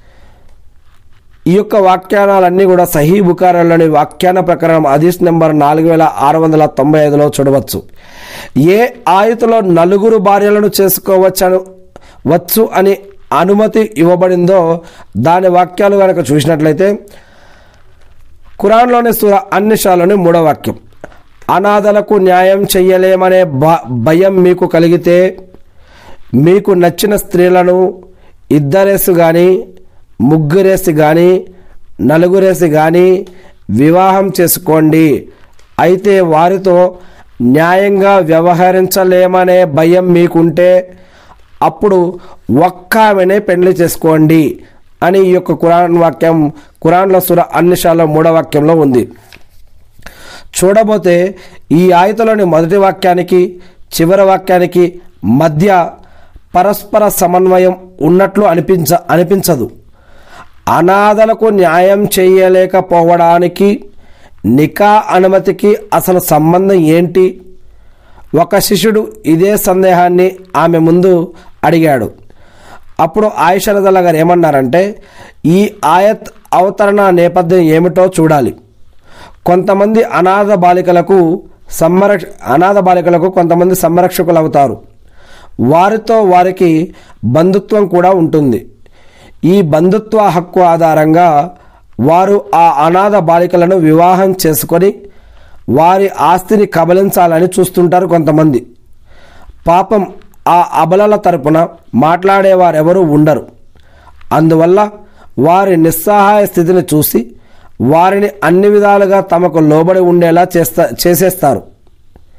ఈ యొక్క వ్యాఖ్యానాలన్నీ కూడా సహీ బుఖారీలోని వ్యాఖ్యాన ప్రకారం హదీస్ నెంబర్ నాలుగు వేల ఆరు వందల తొంభై ఐదులో చూడవచ్చు. ఏ ఆయతలో నలుగురు భార్యలను చేసుకోవచ్చను వచ్చు అని అనుమతి ఇవ్వబడిందో దాని వాక్యాలు కనుక చూసినట్లయితే ఖురాన్లోని సూర అన్-నిసాలోని మూడో వాక్యం, అనాథలకు న్యాయం చెయ్యలేమనే భయం మీకు కలిగితే మీకు నచ్చిన స్త్రీలను ఇద్దరేసి కానీ ముగ్గురేసి కానీ నలుగురేసి కానీ వివాహం చేసుకోండి. అయితే వారితో న్యాయంగా వ్యవహరించలేమనే భయం మీకుంటే అప్పుడు ఒక్క ఆమెనే పెళ్లి చేసుకోండి అని ఈ యొక్క ఖురాన్ వాక్యం ఖురాన్లో సూర అన్-నిసాలో మూడో వాక్యంలో ఉంది. చూడబోతే ఈ ఆయతలోని మొదటి వాక్యానికి చివరి వాక్యానికి మధ్య పరస్పర సమన్వయం ఉన్నట్లు అనిపించ అనిపించదు. అనాథలకు న్యాయం చేయలేకపోవడానికి నికా అనుమతికి అసలు సంబంధం ఏంటి? ఒక శిష్యుడు ఇదే సందేహాన్ని ఆమె ముందు అడిగాడు. అప్పుడు ఆయిషా రజల్లా గారు ఏమన్నారంటే ఈ ఆయత్ అవతరణ నేపథ్యం ఏమిటో చూడాలి. కొంతమంది అనాథ బాలికలకు సంరక్ష అనాథ బాలికలకు కొంతమంది సంరక్షకులు అవుతారు. వారితో వారికి బంధుత్వం కూడా ఉంటుంది. ఈ బంధుత్వ హక్కు ఆధారంగా వారు ఆ అనాథ బాలికలను వివాహం చేసుకొని వారి ఆస్తిని కబలించాలని చూస్తుంటారు కొంతమంది. పాపం ఆ అబలల తరపున మాట్లాడేవారెవరూ ఉండరు. అందువల్ల వారి నిస్సహాయ స్థితిని చూసి వారిని అన్ని విధాలుగా తమకు లోబడి ఉండేలా చేస్తా చేసేస్తారు.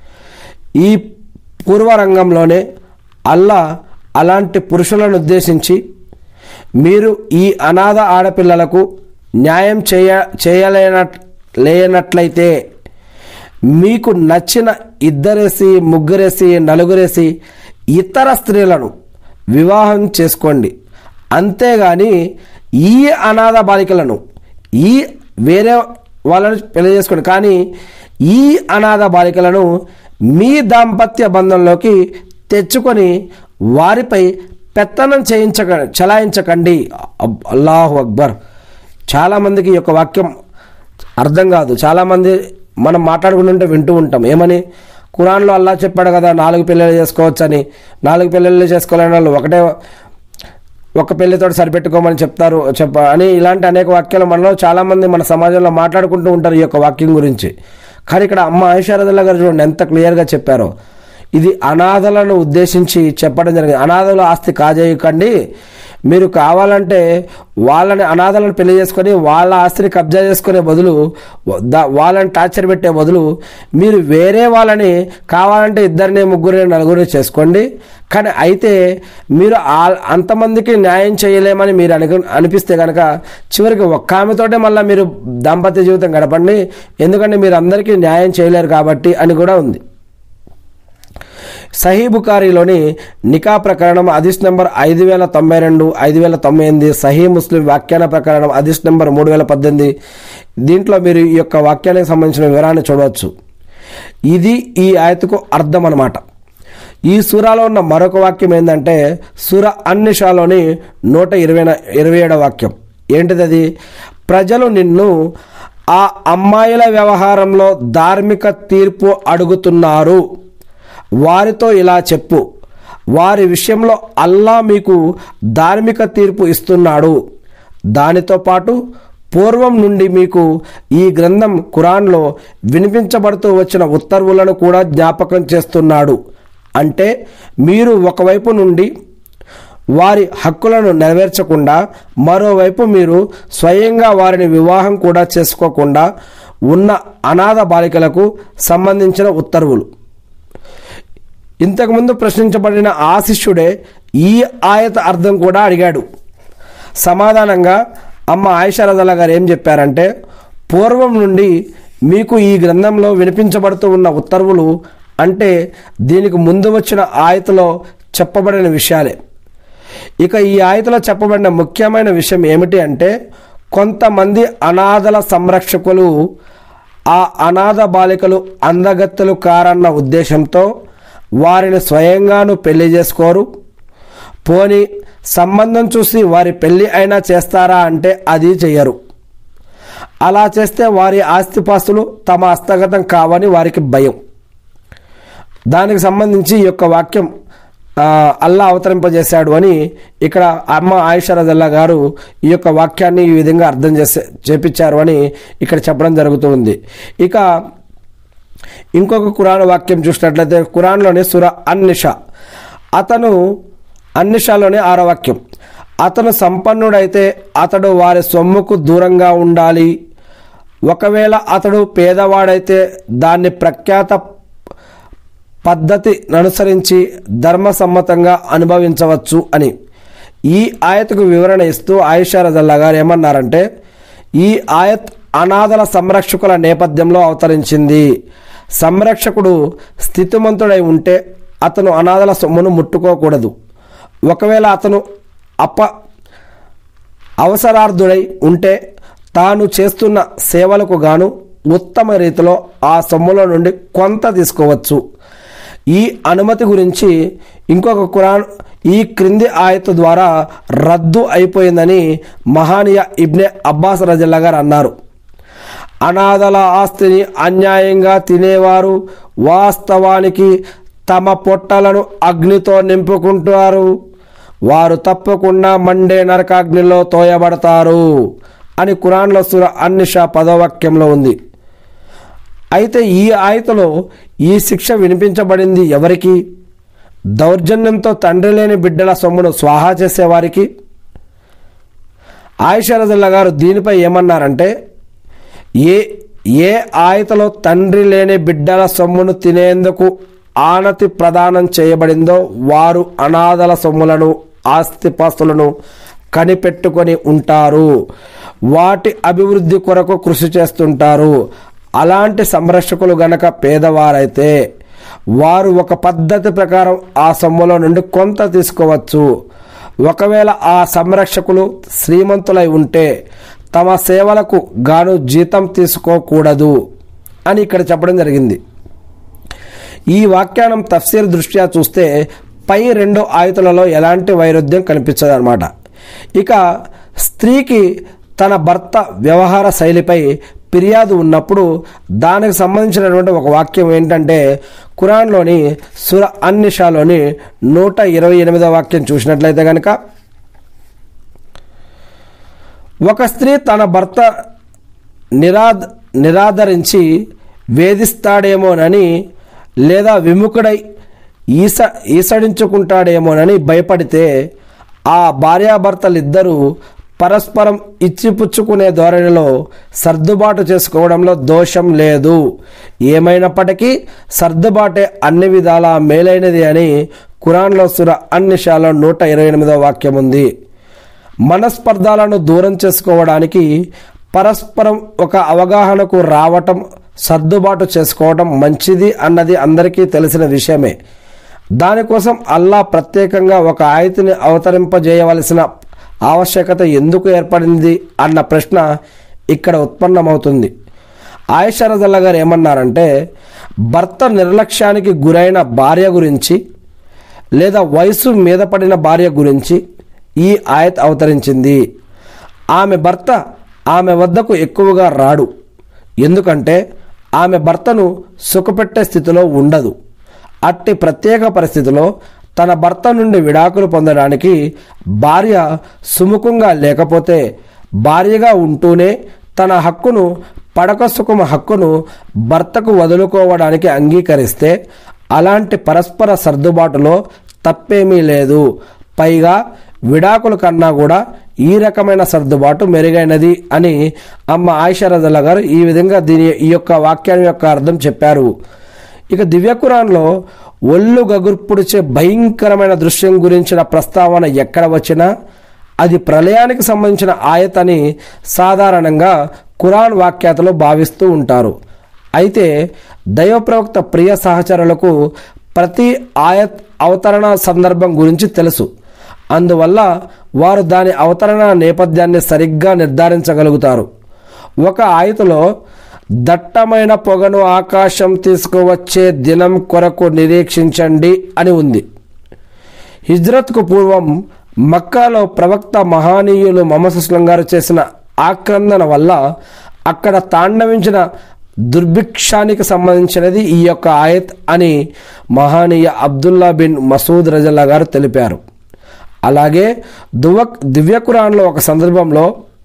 ఈ పూర్వరంగంలోనే అల్లా అలాంటి పురుషులను ఉద్దేశించి, మీరు ఈ అనాథ ఆడపిల్లలకు న్యాయం చేయ చేయలేన లేనట్లయితే మీకు నచ్చిన ఇద్దరేసి ముగ్గురేసి నలుగురేసి ఇతర స్త్రీలను వివాహం చేసుకోండి. అంతేగాని ఈ అనాథ బాలికలను ఈ వేరే వాళ్ళని పెళ్లి చేసుకోండి, కానీ ఈ అనాథ బాలికలను మీ దాంపత్య బంధంలోకి తెచ్చుకొని వారిపై పెత్తనం చేయించక చలాయించకండి. అల్లాహు అక్బర్. చాలామందికి ఈ యొక్క వాక్యం అర్థం కాదు. చాలామంది మనం మాట్లాడుకుంటుంటే వింటూ ఉంటాం, ఏమని, ఖురాన్లో అల్లా చెప్పాడు కదా నాలుగు పెళ్ళిళ్ళు చేసుకోవచ్చని. నాలుగు పెళ్ళిళ్ళు చేసుకోలేని వాళ్ళు ఒకటే ఒక పెళ్లితో సరిపెట్టుకోమని చెప్తారు చెప్ప అని ఇలాంటి అనేక వాక్యాలు మనలో చాలామంది మన సమాజంలో మాట్లాడుకుంటూ ఉంటారు ఈ యొక్క వాక్యం గురించి. కానీ ఇక్కడ అమ్మ ఆయిషా రదియల్లాహు గారు చూడండి ఎంత క్లియర్గా చెప్పారో. ఇది అనాథలను ఉద్దేశించి చెప్పడం జరిగింది. అనాథల ఆస్తి కాజేయకండి, మీరు కావాలంటే వాళ్ళని అనాథలను పెళ్లి చేసుకొని వాళ్ళ ఆస్తిని కబ్జా చేసుకునే బదులు, వాళ్ళని టార్చర్ పెట్టే బదులు మీరు వేరే వాళ్ళని కావాలంటే ఇద్దరిని ముగ్గురిని నలుగురిని చేసుకోండి. కానీ అయితే మీరు అంతమందికి న్యాయం చేయలేమని మీరు అను అనిపిస్తే కనుక చివరికి ఒక్క ఆమెతోటే మళ్ళీ మీరు దాంపత్య జీవితం గడపండి, ఎందుకంటే మీరు అందరికీ న్యాయం చేయలేరు కాబట్టి అని కూడా ఉంది. సహీ బుఖారీలోని నికా ప్రకరణం హదీస్ నెంబర్ ఐదు వేల తొంభై రెండు ఐదు వేల తొంభై ఎనిమిది సహీ ముస్లిం వ్యాఖ్యాన ప్రకరణం హదీస్ నెంబర్ మూడు వేల పద్దెనిమిది దీంట్లో మీరు ఈ యొక్క వాక్యానికి సంబంధించిన వివరాన్ని చూడవచ్చు. ఇది ఈ ఆయతకు అర్థం అన్నమాట. ఈ సూరాలో ఉన్న మరొక వాక్యం ఏంటంటే సూర అన్-నిసాలోని నూట ఇరవై ఇరవై ఏడవ వాక్యం. ఏంటిది అది? ప్రజలు నిన్ను ఆ అమ్మాయిల వ్యవహారంలో ధార్మిక తీర్పు అడుగుతున్నారు. వారితో ఇలా చెప్పు, వారి విషయంలో అల్లా మీకు ధార్మిక తీర్పు ఇస్తున్నాడు. దానితో పాటు పూర్వం నుండి మీకు ఈ గ్రంథం ఖురాన్లో వినిపించబడుతూ వచ్చిన ఉత్తర్వులను కూడా జ్ఞాపకం చేస్తున్నాడు. అంటే మీరు ఒకవైపు నుండి వారి హక్కులను నెరవేర్చకుండా మరోవైపు మీరు స్వయంగా వారిని వివాహం కూడా చేసుకోకుండా ఉన్న అనాథ బాలికలకు సంబంధించిన ఉత్తర్వులు. ఇంతకుముందు ప్రశ్నించబడిన ఆ శిష్యుడే ఈ ఆయత అర్థం కూడా అడిగాడు. సమాధానంగా అమ్మ ఆయిషా రదియల్లాహు గారు ఏం చెప్పారంటే, పూర్వం నుండి మీకు ఈ గ్రంథంలో వినిపించబడుతూ ఉన్న ఉత్తర్వులు అంటే దీనికి ముందు వచ్చిన ఆయతలో చెప్పబడిన విషయాలే. ఇక ఈ ఆయతలో చెప్పబడిన ముఖ్యమైన విషయం ఏమిటి అంటే, కొంతమంది అనాథల సంరక్షకులు ఆ అనాథ బాలికలు అందగత్తెలు కారన్న ఉద్దేశంతో వారిని స్వయంగాను పెళ్లి చేసుకోరు. పోని సంబంధం చూసి వారి పెళ్లి అయినా చేస్తారా అంటే అది చెయ్యరు. అలా చేస్తే వారి ఆస్తిపాస్తులు తమ హస్తగతం కావని వారికి భయం. దానికి సంబంధించి ఈ యొక్క వాక్యం అల్లా అవతరింపజేశాడు అని ఇక్కడ అమ్మ ఆయిషా రదియల్లాహు గారు ఈ యొక్క వాక్యాన్ని ఈ విధంగా అర్థం చేసే చేపించారు అని ఇక్కడ చెప్పడం జరుగుతుంది. ఇక ఇంకొక ఖురాన్ వాక్యం చూసినట్లయితే ఖురాన్లోని సూర అన్-నిసా అతను అన్-నిసాలోని ఆరో వాక్యం, అతను సంపన్నుడైతే అతడు వారి సొమ్ముకు దూరంగా ఉండాలి. ఒకవేళ అతడు పేదవాడైతే దాన్ని ప్రఖ్యాత పద్ధతి అనుసరించి ధర్మసమ్మతంగా అనుభవించవచ్చు అని ఈ ఆయతకు వివరణ ఇస్తూ ఆయిషా రదియల్లాహు గారు ఏమన్నారంటే, ఈ ఆయత్ అనాథల సంరక్షకుల నేపథ్యంలో అవతరించింది. సంరక్షకుడు స్థితిమంతుడై ఉంటే అతను అనాథల సొమ్మును ముట్టుకోకూడదు. ఒకవేళ అతను అప అవసరార్థుడై ఉంటే తాను చేస్తున్న సేవలకు గాను ఉత్తమ రీతిలో ఆ సొమ్ములో నుండి కొంత తీసుకోవచ్చు. ఈ అనుమతి గురించి ఇంకొక ఖురాన్ ఈ క్రింది ఆయత ద్వారా రద్దు అయిపోయిందని మహానీయ ఇబ్నే అబ్బాస్ రదియల్లాహు గారు అన్నారు. అనాథల ఆస్తిని అన్యాయంగా తినేవారు వాస్తవానికి తమ పొట్టలను అగ్నితో నింపుకుంటారు. వారు తప్పకుండా మండే నరకాగ్నిలో తోయబడతారు అని ఖురాన్లో సూర అన్-నిసా పదో వాక్యంలో ఉంది. అయితే ఈ ఆయతలో ఈ శిక్ష వినిపించబడింది ఎవరికి? దౌర్జన్యంతో తండ్రి లేని బిడ్డల సొమ్మును స్వాహా చేసేవారికి. ఆయిషా రదియల్లాహు గారు దీనిపై ఏమన్నారంటే, ఏ ఏ ఆయతలో తండ్రి లేని బిడ్డల సొమ్మును తినేందుకు ఆనతి ప్రదానం చేయబడిందో వారు అనాథల సొమ్ములను ఆస్తిపాస్తులను కనిపెట్టుకొని ఉంటారు, వాటి అభివృద్ధి కొరకు కృషి చేస్తుంటారు. అలాంటి సంరక్షకులు గనక పేదవారైతే వారు ఒక పద్ధతి ప్రకారం ఆ సొమ్ములో నుండి కొంత తీసుకోవచ్చు. ఒకవేళ ఆ సంరక్షకులు శ్రీమంతులై ఉంటే తమ సేవలకు గాను జీతం తీసుకోకూడదు అని ఇక్కడ చెప్పడం జరిగింది. ఈ వ్యాఖ్యానం తఫ్సీర్ దృష్ట్యా చూస్తే పై రెండు ఆయతులలో ఎలాంటి వైరుధ్యం కనిపించదు అన్నమాట. ఇక స్త్రీకి తన భర్త వ్యవహార శైలిపై ఫిర్యాదు ఉన్నప్పుడు దానికి సంబంధించినటువంటి ఒక వాక్యం ఏంటంటే ఖురాన్లోని సూర అన్-నిసాలోని నూట ఇరవై ఎనిమిదవ వాక్యం చూసినట్లయితే కనుక, ఒక స్త్రీ తన భర్త నిరాద నిరాదరించి వేధిస్తాడేమోనని లేదా విముఖుడై ఈస ఈసడించుకుంటాడేమోనని భయపడితే ఆ భార్యాభర్తలిద్దరూ పరస్పరం ఇచ్చిపుచ్చుకునే ధోరణిలో సర్దుబాటు చేసుకోవడంలో దోషం లేదు. ఏమైనప్పటికీ సర్దుబాటే అన్ని విధాలా మేలైనది అని ఖురాన్లో సూర అన్-నిసాలో నూట ఇరవై ఎనిమిదవ వాక్యం ఉంది. మనస్పర్ధాలను దూరం చేసుకోవడానికి పరస్పరం ఒక అవగాహనకు రావటం, సర్దుబాటు చేసుకోవడం మంచిది అన్నది అందరికీ తెలిసిన విషయమే. దానికోసం అల్లా ప్రత్యేకంగా ఒక ఆయతిని అవతరింపజేయవలసిన ఆవశ్యకత ఎందుకు ఏర్పడింది అన్న ప్రశ్న ఇక్కడ ఉత్పన్నమవుతుంది. ఆయిషా రజల్లా గారు ఏమన్నారంటే, భర్త నిర్లక్ష్యానికి గురైన భార్య గురించి లేదా వయసు మీద పడిన భార్య గురించి ఈ ఆయత్ అవతరించింది. ఆమె భర్త ఆమె వద్దకు ఎక్కువగా రాడు, ఎందుకంటే ఆమె భర్తను సుఖపెట్టే స్థితిలో ఉండదు. అట్టి ప్రత్యేక పరిస్థితిలో తన భర్త నుండి విడాకులు పొందడానికి భార్య సుముఖంగా లేకపోతే భార్యగా ఉంటూనే తన హక్కును, పడక సుఖం హక్కును భర్తకు వదులుకోవడానికి అంగీకరిస్తే అలాంటి పరస్పర సర్దుబాటులో తప్పేమీ లేదు. పైగా విడాకుల కన్నా కూడా ఈ రకమైన సర్దుబాటు మెరుగైనది అని అమ్మ ఆయిషా రజల్లా గారు ఈ విధంగా దీని ఈ యొక్క వాక్యాన్ని యొక్క అర్థం చెప్పారు. ఇక దివ్య ఖురాన్లో ఒళ్ళు గగుర్పుడిచే భయంకరమైన దృశ్యం గురించిన ప్రస్తావన ఎక్కడ వచ్చినా అది ప్రళయానికి సంబంధించిన ఆయత్ అని సాధారణంగా ఖురాన్ వాక్యాతలో భావిస్తూ ఉంటారు. అయితే దైవప్రవక్త ప్రియ సహచరులకు ప్రతి ఆయత్ అవతరణ సందర్భం గురించి తెలుసు. అందువల్ల వారు దాని అవతరణ నేపథ్యాన్ని సరిగ్గా నిర్ధారించగలుగుతారు. ఒక ఆయతలో దట్టమైన పొగను ఆకాశం తీసుకువచ్చే దినం కొరకు నిరీక్షించండి అని ఉంది. హిజ్రత్కు పూర్వం మక్కాలో ప్రవక్త మహానీయులు మొహమ్మద్ సుస్లం గారు చేసిన ఆక్రందన వల్ల అక్కడ తాండవించిన దుర్భిక్షానికి సంబంధించినది ఈ యొక్క ఆయత్ అని మహానీయ అబ్దుల్లా బిన్ మసూద్ రజల్లా గారు తెలిపారు. అలాగే దువ దివ్య ఖురాన్లో ఒక సందర్భంలో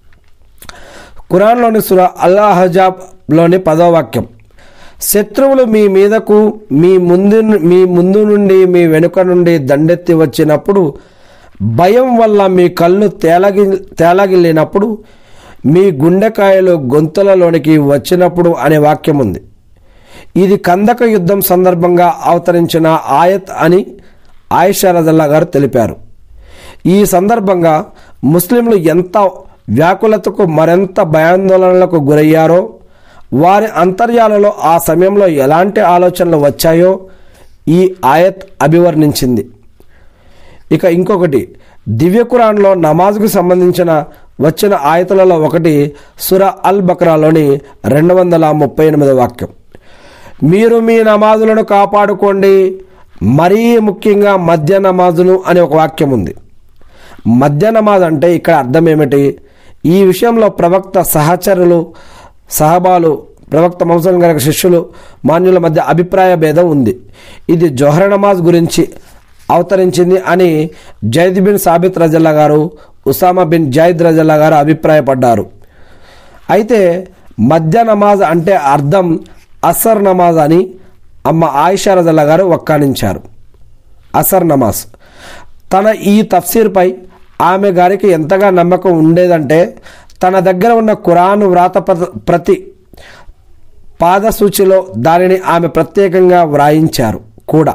ఖురాన్లోని సూర అల్ అహజాబ్లోని పదో వాక్యం, శత్రువులు మీ మీదకు మీ ముందు మీ ముందు నుండి మీ వెనుక నుండి దండెత్తి వచ్చినప్పుడు, భయం వల్ల మీ కళ్ళు తేలగి తేలగిల్లినప్పుడు, మీ గుండెకాయలు గొంతులలోనికి వచ్చినప్పుడు అనే వాక్యం ఉంది. ఇది కందక యుద్ధం సందర్భంగా అవతరించిన ఆయత్ అని ఆయిషా రజల్లా గారు తెలిపారు. ఈ సందర్భంగా ముస్లింలు ఎంత వ్యాకులతకు మరింత భయాందోళనలకు గురయ్యారో, వారి అంతర్యాలలో ఆ సమయంలో ఎలాంటి ఆలోచనలు వచ్చాయో ఈ ఆయత్ అభివర్ణించింది. ఇక ఇంకొకటి, దివ్య ఖురాన్లో నమాజ్కు సంబంధించిన వచ్చిన ఆయతులలో ఒకటి సూర అల్ బక్రాలోని రెండు వందల ముప్పై ఎనిమిదవ వాక్యం, మీరు మీ నమాజులను కాపాడుకోండి, మరీ ముఖ్యంగా మధ్య నమాజును అనే ఒక వాక్యం ఉంది. మధ్య నమాజ్ అంటే ఇక్కడ అర్థం ఏమిటి? ఈ విషయంలో ప్రవక్త సహచరులు, సహబాలు, ప్రవక్త ముహమ్మద్ గారి శిష్యులు, మాన్యుల మధ్య అభిప్రాయ భేదం ఉంది. ఇది జోహర్ నమాజ్ గురించి అవతరించింది అని జైద్ బిన్ సాబిత్ రజల్లా గారు, ఉసామా బిన్ జైద్ రజల్లా గారు అభిప్రాయపడ్డారు. అయితే మధ్య నమాజ్ అంటే అర్థం అసర్ నమాజ్ అని అమ్మ ఆయిషా రజల్లా గారు వక్కానించారు. అసర్ నమాజ్. తన ఈ తఫ్సీర్పై ఆమె గారికి ఎంతగా నమ్మకం ఉండేదంటే తన దగ్గర ఉన్న ఖురాన్ వ్రాత ప్రతి పాదసూచిలో దానిని ఆమె ప్రత్యేకంగా వ్రాయించారు. కూడా.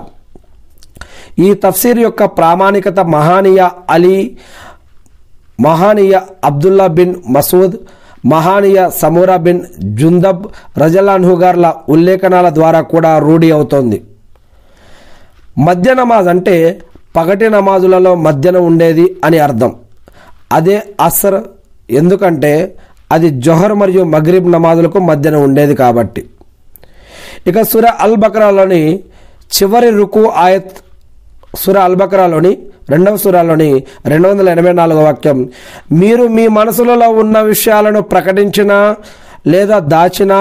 ఈ తఫ్సీర్ యొక్క ప్రామాణికత మహానీయ అలీ, మహానీయ అబ్దుల్లా బిన్ మసూద్, మహానీయ సమూరా బిన్ జుందబ్ రజల్లాహు గార్ల ఉల్లేఖనాల ద్వారా కూడా రూఢి అవుతోంది. మధ్య నమాజ్ అంటే పగటి నమాజులలో మధ్యన ఉండేది అని అర్థం. అదే అసర్, ఎందుకంటే అది జొహర్ మరియు మగ్రిబ్ నమాజులకు మధ్యన ఉండేది కాబట్టి. ఇక సూరా అల్ బకరాలోని చివరి రుకు ఆయత్, సూరా అల్ బకరాలోని రెండవ సూరాలోని రెండు వందల ఎనభై నాలుగో వాక్యం, మీరు మీ మనసులలో ఉన్న విషయాలను ప్రకటించినా లేదా దాచినా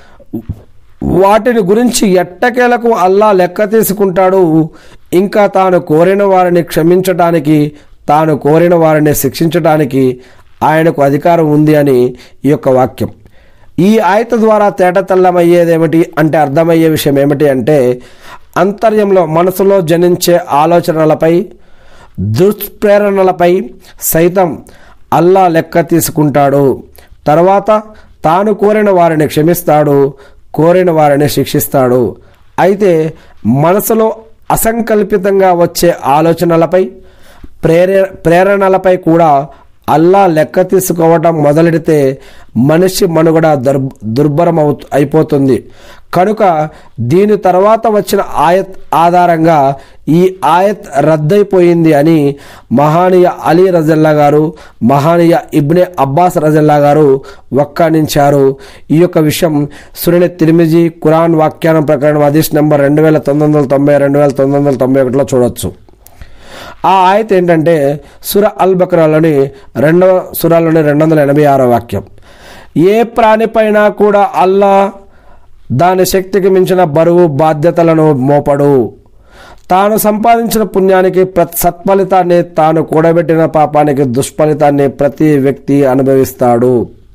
వాటిని గురించి ఎట్టకేలకు అల్లా లెక్క తీసుకుంటాడు. ఇంకా తాను కోరిన వారిని క్షమించటానికి, తాను కోరిన వారిని శిక్షించటానికి ఆయనకు అధికారం ఉంది అని ఈ యొక్క వాక్యం. ఈ ఆయత ద్వారా తేటతెల్లమయ్యేదేమిటి అంటే, అర్థమయ్యే విషయం ఏమిటి అంటే, అంతర్యంలో మనసులో జనించే ఆలోచనలపై, దుష్ప్రేరణలపై సైతం అల్లా లెక్క తీసుకుంటాడు. తర్వాత తాను కోరిన వారిని క్షమిస్తాడు, కోరిన వారిని శిక్షిస్తాడు. అయితే మనసులో అసంకల్పితంగా వచ్చే ఆలోచనలపై, ప్రేరే ప్రేరణలపై కూడా అల్లా లెక్క తీసుకోవటం మొదలెడితే మనిషి మనుగడ దుర్ దుర్భరం అవు అయిపోతుంది. కనుక దీని తర్వాత వచ్చిన ఆయత్ ఆధారంగా ఈ ఆయత్ రద్దయిపోయింది అని మహానీయ అలీ రజల్లా గారు, మహానీయ ఇబ్నే అబ్బాస్ రజల్లా గారు వక్కాణించారు. ఈ యొక్క విషయం సునె తిర్మిజీ ఖురాన్ వ్యాఖ్యానం ప్రకరణం హదీస్ నెంబర్ రెండు వేల తొమ్మిది వందల తొంభై రెండు వేల తొమ్మిది వందల తొంభై ఒకటిలో చూడవచ్చు. ఆ ఆయత్ ఏంటంటే సూరా అల్ బకరాలోని రెండవ సూరాలోని రెండు వందల ఎనభై ఆరో వాక్యం, ఏ ప్రాణిపైన కూడా అల్లా దాని శక్తికి మించిన బరువు బాధ్యతలను మోపడు. తాను సంపాదించిన పుణ్యానికి ప్రతి సత్ఫలితాన్ని, తాను కూడబెట్టిన పాపానికి దుష్ఫలితాన్ని ప్రతి వ్యక్తి అనుభవిస్తాడు.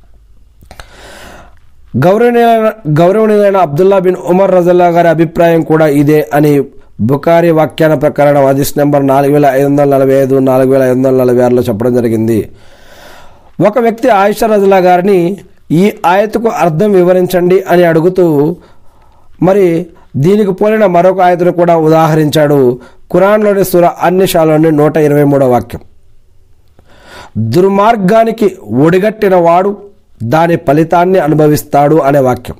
గౌరవనీయులైన గౌరవనీయులైన అబ్దుల్లా బిన్ ఉమర్ రజల్లా గారి అభిప్రాయం కూడా ఇదే అని బుఖారీ వ్యాఖ్యాన ప్రకరణం హదీస్ నెంబర్ నాలుగు వేల ఐదు వందల నలభై ఐదు నాలుగు వేల ఐదు వందల నలభై ఆరులో చెప్పడం జరిగింది. ఒక వ్యక్తి ఆయిషా రజల్లా గారిని ఈ ఆయతకు అర్థం వివరించండి అని అడుగుతూ మరి దీనికి పోలిన మరొక ఆయతను కూడా ఉదాహరించాడు. ఖురాన్లోని సూరా అన్-నిసాలోని నూట ఇరవై మూడో వాక్యం, దుర్మార్గానికి ఒడిగట్టిన వాడు దాని ఫలితాన్ని అనుభవిస్తాడు అనే వాక్యం.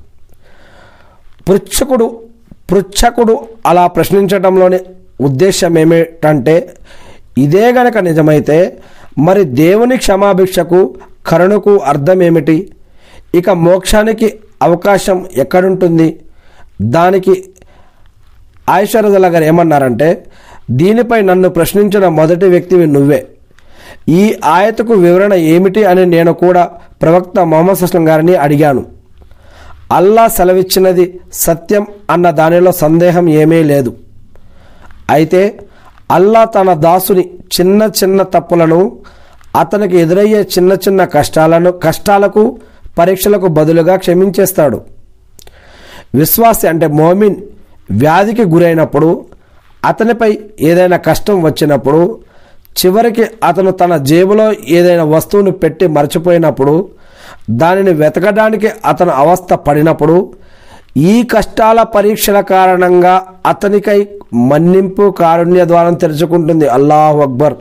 పృచ్ఛకుడు పృచ్ఛకుడు అలా ప్రశ్నించడంలోని ఉద్దేశం ఏమిటంటే, ఇదే గనక నిజమైతే మరి దేవుని క్షమాభిక్షకు, కరుణకు అర్థం ఏమిటి? ఇక మోక్షానికి అవకాశం ఎక్కడుంటుంది? దానికి ఆయిషా రజల్లా గారు ఏమన్నారంటే, దీనిపై నన్ను ప్రశ్నించిన మొదటి వ్యక్తివి నువ్వే. ఈ ఆయతకు వివరణ ఏమిటి అని నేను కూడా ప్రవక్త ముహమ్మద్ సల్లల్లాహు అలైహి వసల్లం గారిని అడిగాను. అల్లా సెలవిచ్చినది సత్యం అన్న దానిలో సందేహం ఏమీ లేదు. అయితే అల్లా తన దాసుని చిన్న చిన్న తప్పులను, అతనికి ఎదురయ్యే చిన్న చిన్న కష్టాలను కష్టాలకు పరీక్షలకు బదులుగా క్షమించేస్తాడు. విశ్వాసి అంటే మోమిన్ వ్యాధికి గురైనప్పుడు, అతనిపై ఏదైనా కష్టం వచ్చినప్పుడు, చివరికి అతను తన జేబులో ఏదైనా వస్తువును పెట్టి మర్చిపోయినప్పుడు, దానిని వెతకడానికి అతను అవస్థ పడినప్పుడు, ఈ కష్టాల పరీక్షల కారణంగా అతనికై మన్నింపు కారుణ్య ద్వారం తెరుచుకుంటుంది. అల్లాహు అక్బర్.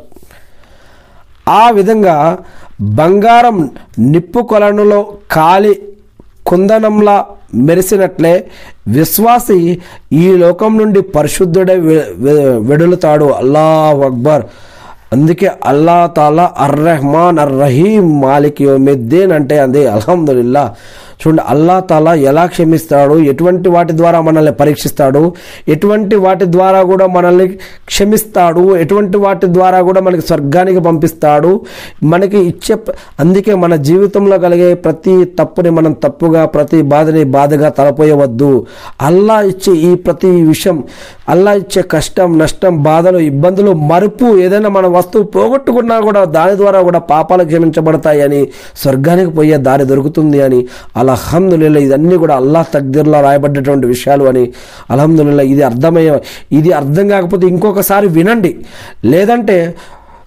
ఆ విధంగా బంగారం నిప్పు కొలనులో కాలి కుందనంలా మెరిసినట్లే విశ్వాసి ఈ లోకం నుండి పరిశుద్ధుడై వెడులుతాడు. అల్లాహు అక్బర్. అందుకే అల్లా తాలా అర్ రెహమాన్ అర్ రహీం మాలిక్ యౌమిద్దీన్ అంటే అదే అల్హమ్దులిల్లా. చూడండి, అల్లా తాలా ఎలా క్షమిస్తాడు, ఎటువంటి వాటి ద్వారా మనల్ని పరీక్షిస్తాడు, ఎటువంటి వాటి ద్వారా కూడా మనల్ని క్షమిస్తాడు, ఎటువంటి వాటి ద్వారా కూడా మనకి స్వర్గానికి పంపిస్తాడు, మనకి ఇచ్చే. అందుకే మన జీవితంలో కలిగే ప్రతి తప్పుని మనం తప్పుగా, ప్రతి బాధని బాధగా తలపోయవద్దు. అల్లా ఇచ్చే ఈ ప్రతి విషయం, అల్లా ఇచ్చే కష్టం, నష్టం, బాధలు, ఇబ్బందులు, మరుపు, ఏదైనా మన వస్తువు పోగొట్టుకున్నా కూడా దాని ద్వారా కూడా పాపాలు క్షమించబడతాయి అని, స్వర్గానికి పోయే దారి దొరుకుతుంది అని. అల్హమ్దులిల్లా. ఇదన్నీ కూడా అల్లాహ్ తక్దీర్లో రాయబడ్డటువంటి విషయాలు అని. అల్హమ్దులిల్లా. ఇది అర్థమయ్యే ఇది అర్థం కాకపోతే ఇంకొకసారి వినండి, లేదంటే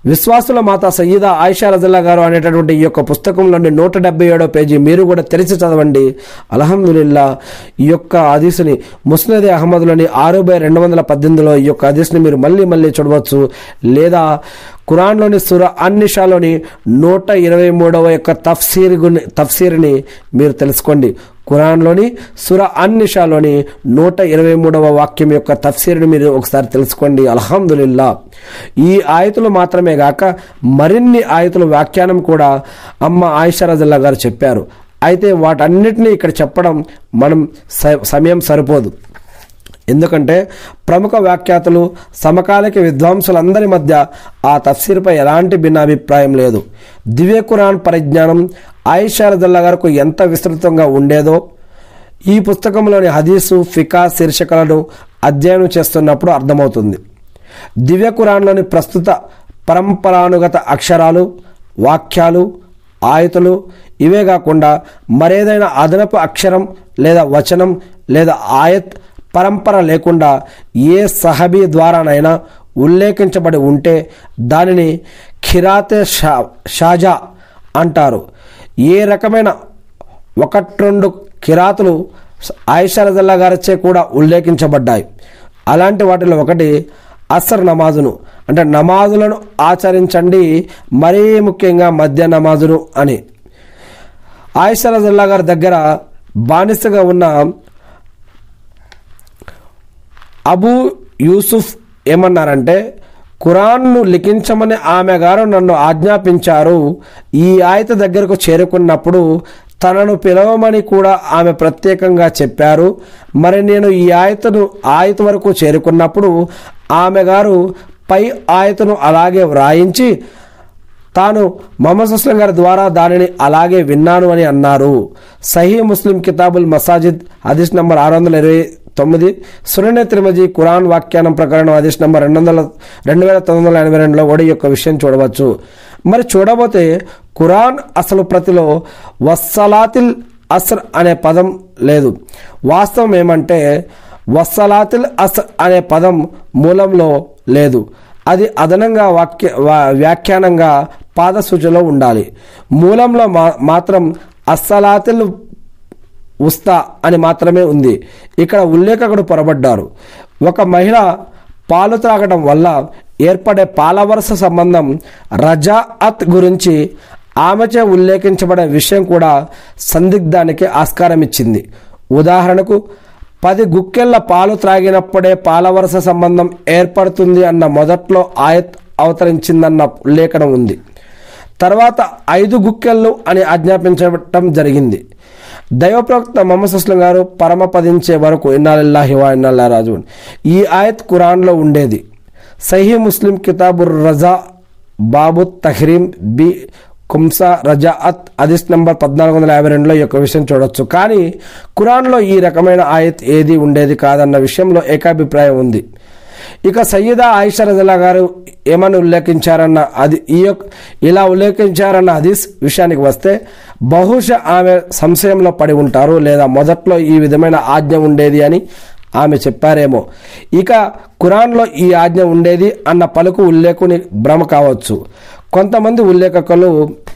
విశ్వాసుల మాత సయ్యిదా ఆయిషా రజల్లాహు గారు అనేటటువంటి ఈ యొక్క పుస్తకంలోని నూట డెబ్బై ఏడో పేజీ మీరు కూడా తెరిచి చదవండి. అల్హమ్దులిల్లా ఈ యొక్క హదీసుని ముస్నద్ అహ్మద్లోని ఆరు బై రెండు వందల పద్దెనిమిదిలో ఈ యొక్క హదీసుని మీరు మళ్ళీ మళ్ళీ చూడవచ్చు. లేదా ఖురాన్లోని సూరా అన్-నిసాలోని నూట ఇరవై మూడవ యొక్క తఫ్సీర్ తఫ్సీర్ని మీరు తెలుసుకోండి. ఖురాన్లోని సూరా అన్-నిసాలోని నూట ఇరవై మూడవ వాక్యం యొక్క తఫ్సీర్ని మీరు ఒకసారి తెలుసుకోండి. అల్హమ్దులిల్లా ఈ ఆయతులు మాత్రమే గాక మరిన్ని ఆయతుల వ్యాఖ్యానం కూడా అమ్మ ఆయిషా రజల్లాహు గారు చెప్పారు. అయితే వాటన్నిటినీ ఇక్కడ చెప్పడం మనం సమయం సరిపోదు. ఎందుకంటే ప్రముఖ వ్యాఖ్యాతలు సమకాలిక విద్వాంసులందరి మధ్య ఆ తఫ్సీర్పై ఎలాంటి భిన్నాభిప్రాయం లేదు. దివ్య ఖురాన్ పరిజ్ఞానం ఆయిషా రజల్లాహు గారికి ఎంత విస్తృతంగా ఉండేదో ఈ పుస్తకంలోని హదీసు ఫికా శీర్షికలను అధ్యయనం చేస్తున్నప్పుడు అర్థమవుతుంది. దివ్య ఖురాన్లోని ప్రస్తుత పరంపరానుగత అక్షరాలు, వాక్యాలు, ఆయతులు ఇవే కాకుండా మరేదైనా అదనపు అక్షరం లేదా వచనం లేదా ఆయత్ పరంపర లేకుండా ఏ సహబీ ద్వారానైనా ఉల్లేఖించబడి ఉంటే దానిని ఖిరాతే షా షాజా అంటారు. ఏ రకమైన ఒకటి రెండు కిరాతులు ఆయిషా రజల్లాహు గారిచే కూడా ఉల్లేఖించబడ్డాయి. అలాంటి వాటిలో ఒకటి అసర్ నమాజును అంటే నమాజులను ఆచరించండి, మరీ ముఖ్యంగా మధ్య నమాజును అని. ఆయిషా రజల్లాహు గారి దగ్గర బానిసగా ఉన్న అబూ యూసుఫ్ ఏమన్నారంటే, ఖురాన్ను లిఖించమని ఆమె గారు నన్ను ఆజ్ఞాపించారు. ఈ ఆయత దగ్గరకు చేరుకున్నప్పుడు తనను పిలవమని కూడా ఆమె ప్రత్యేకంగా చెప్పారు. మరి నేను ఈ ఆయతను ఆయత వరకు చేరుకున్నప్పుడు ఆమె గారు పై ఆయతను అలాగే వ్రాయించి తాను మొహమ్మద్ సుస్లం గారి ద్వారా దానిని అలాగే విన్నాను అని అన్నారు. సహీ ముస్లిం కితాబుల్ మసాజిద్ హదీస్ నంబర్ ఆరు వందల ఇరవై తొమ్మిది, సుననే తిర్మిజీ ఖురాన్ వ్యాఖ్యానం ప్రకరణం హదీస్ నంబర్ రెండు వందల రెండు వేల తొమ్మిది వందల ఎనభై రెండులో కూడా ఈ యొక్క విషయం చూడవచ్చు. మరి చూడబోతే ఖురాన్ అసలు ప్రతిలో వస్సలాతిల్ అస్ర్ అనే పదం లేదు. వాస్తవం ఏమంటే వస్సలాతిల్ అస్ర్ అనే పదం మూలంలో లేదు. అది అదనంగా వాక్య వ్యాఖ్యానంగా పాద సూచనలో ఉండాలి. మూలంలో మా మాత్రం అస్సలాతిల్ ఉస్తా అని మాత్రమే ఉంది. ఇక్కడ ఉల్లేఖకుడు పొరబడ్డారు. ఒక మహిళ పాలు త్రాగడం వల్ల ఏర్పడే పాలవరస సంబంధం రజాఅత్ గురించి ఆమెచే ఉల్లేఖించబడే విషయం కూడా సందిగ్ధానికి ఆస్కారం ఇచ్చింది. ఉదాహరణకు పది గుక్కెళ్ల పాలు త్రాగినప్పుడే పాలవరస సంబంధం ఏర్పడుతుంది అన్న మొదట్లో ఆయత్ అవతరించిందన్న ఉల్లేఖనం ఉంది. తర్వాత ఐదు గుక్కెళ్ళు అని ఆజ్ఞాపించడం జరిగింది. దైవప్రవక్త మొహమ్మద్ సుస్లం గారు పరమపదించే వరకు ఇన్నాలిల్లాహి వా ఇన్నాల్లాహి రాజిఊన్ ఈ ఆయత్ ఖురాన్లో ఉండేది. సహీ ముస్లిం కితాబుర్ రజా బాబు తహ్రీమ్ బి కుమ్సా రజాఅత్ హదీస్ నంబర్ పద్నాలుగు వందల యాభై రెండులో ఈ యొక్క విషయం చూడవచ్చు. కానీ ఖురాన్లో ఈ రకమైన ఆయత్ ఏది ఉండేది కాదన్న విషయంలో ఏకాభిప్రాయం ఉంది. ఇక సయ్యిదా ఆయిషా రజల్లాహు గారు ఏమని ఉల్లేఖించారన్న అది ఈ యొక్క ఇలా ఉల్లేఖించారన్న హదీస్ విషయానికి వస్తే బహుశా ఆమె సంశయంలో పడి ఉంటారు, లేదా మొదట్లో ఈ విధమైన ఆజ్ఞ ఉండేది అని ఆమె చెప్పారేమో. ఇక ఖురాన్లో ఈ ఆజ్ఞ ఉండేది అన్న పలుకు ఉల్లేఖుని భ్రమ కావచ్చు. కొంతమంది ఉల్లేఖకులు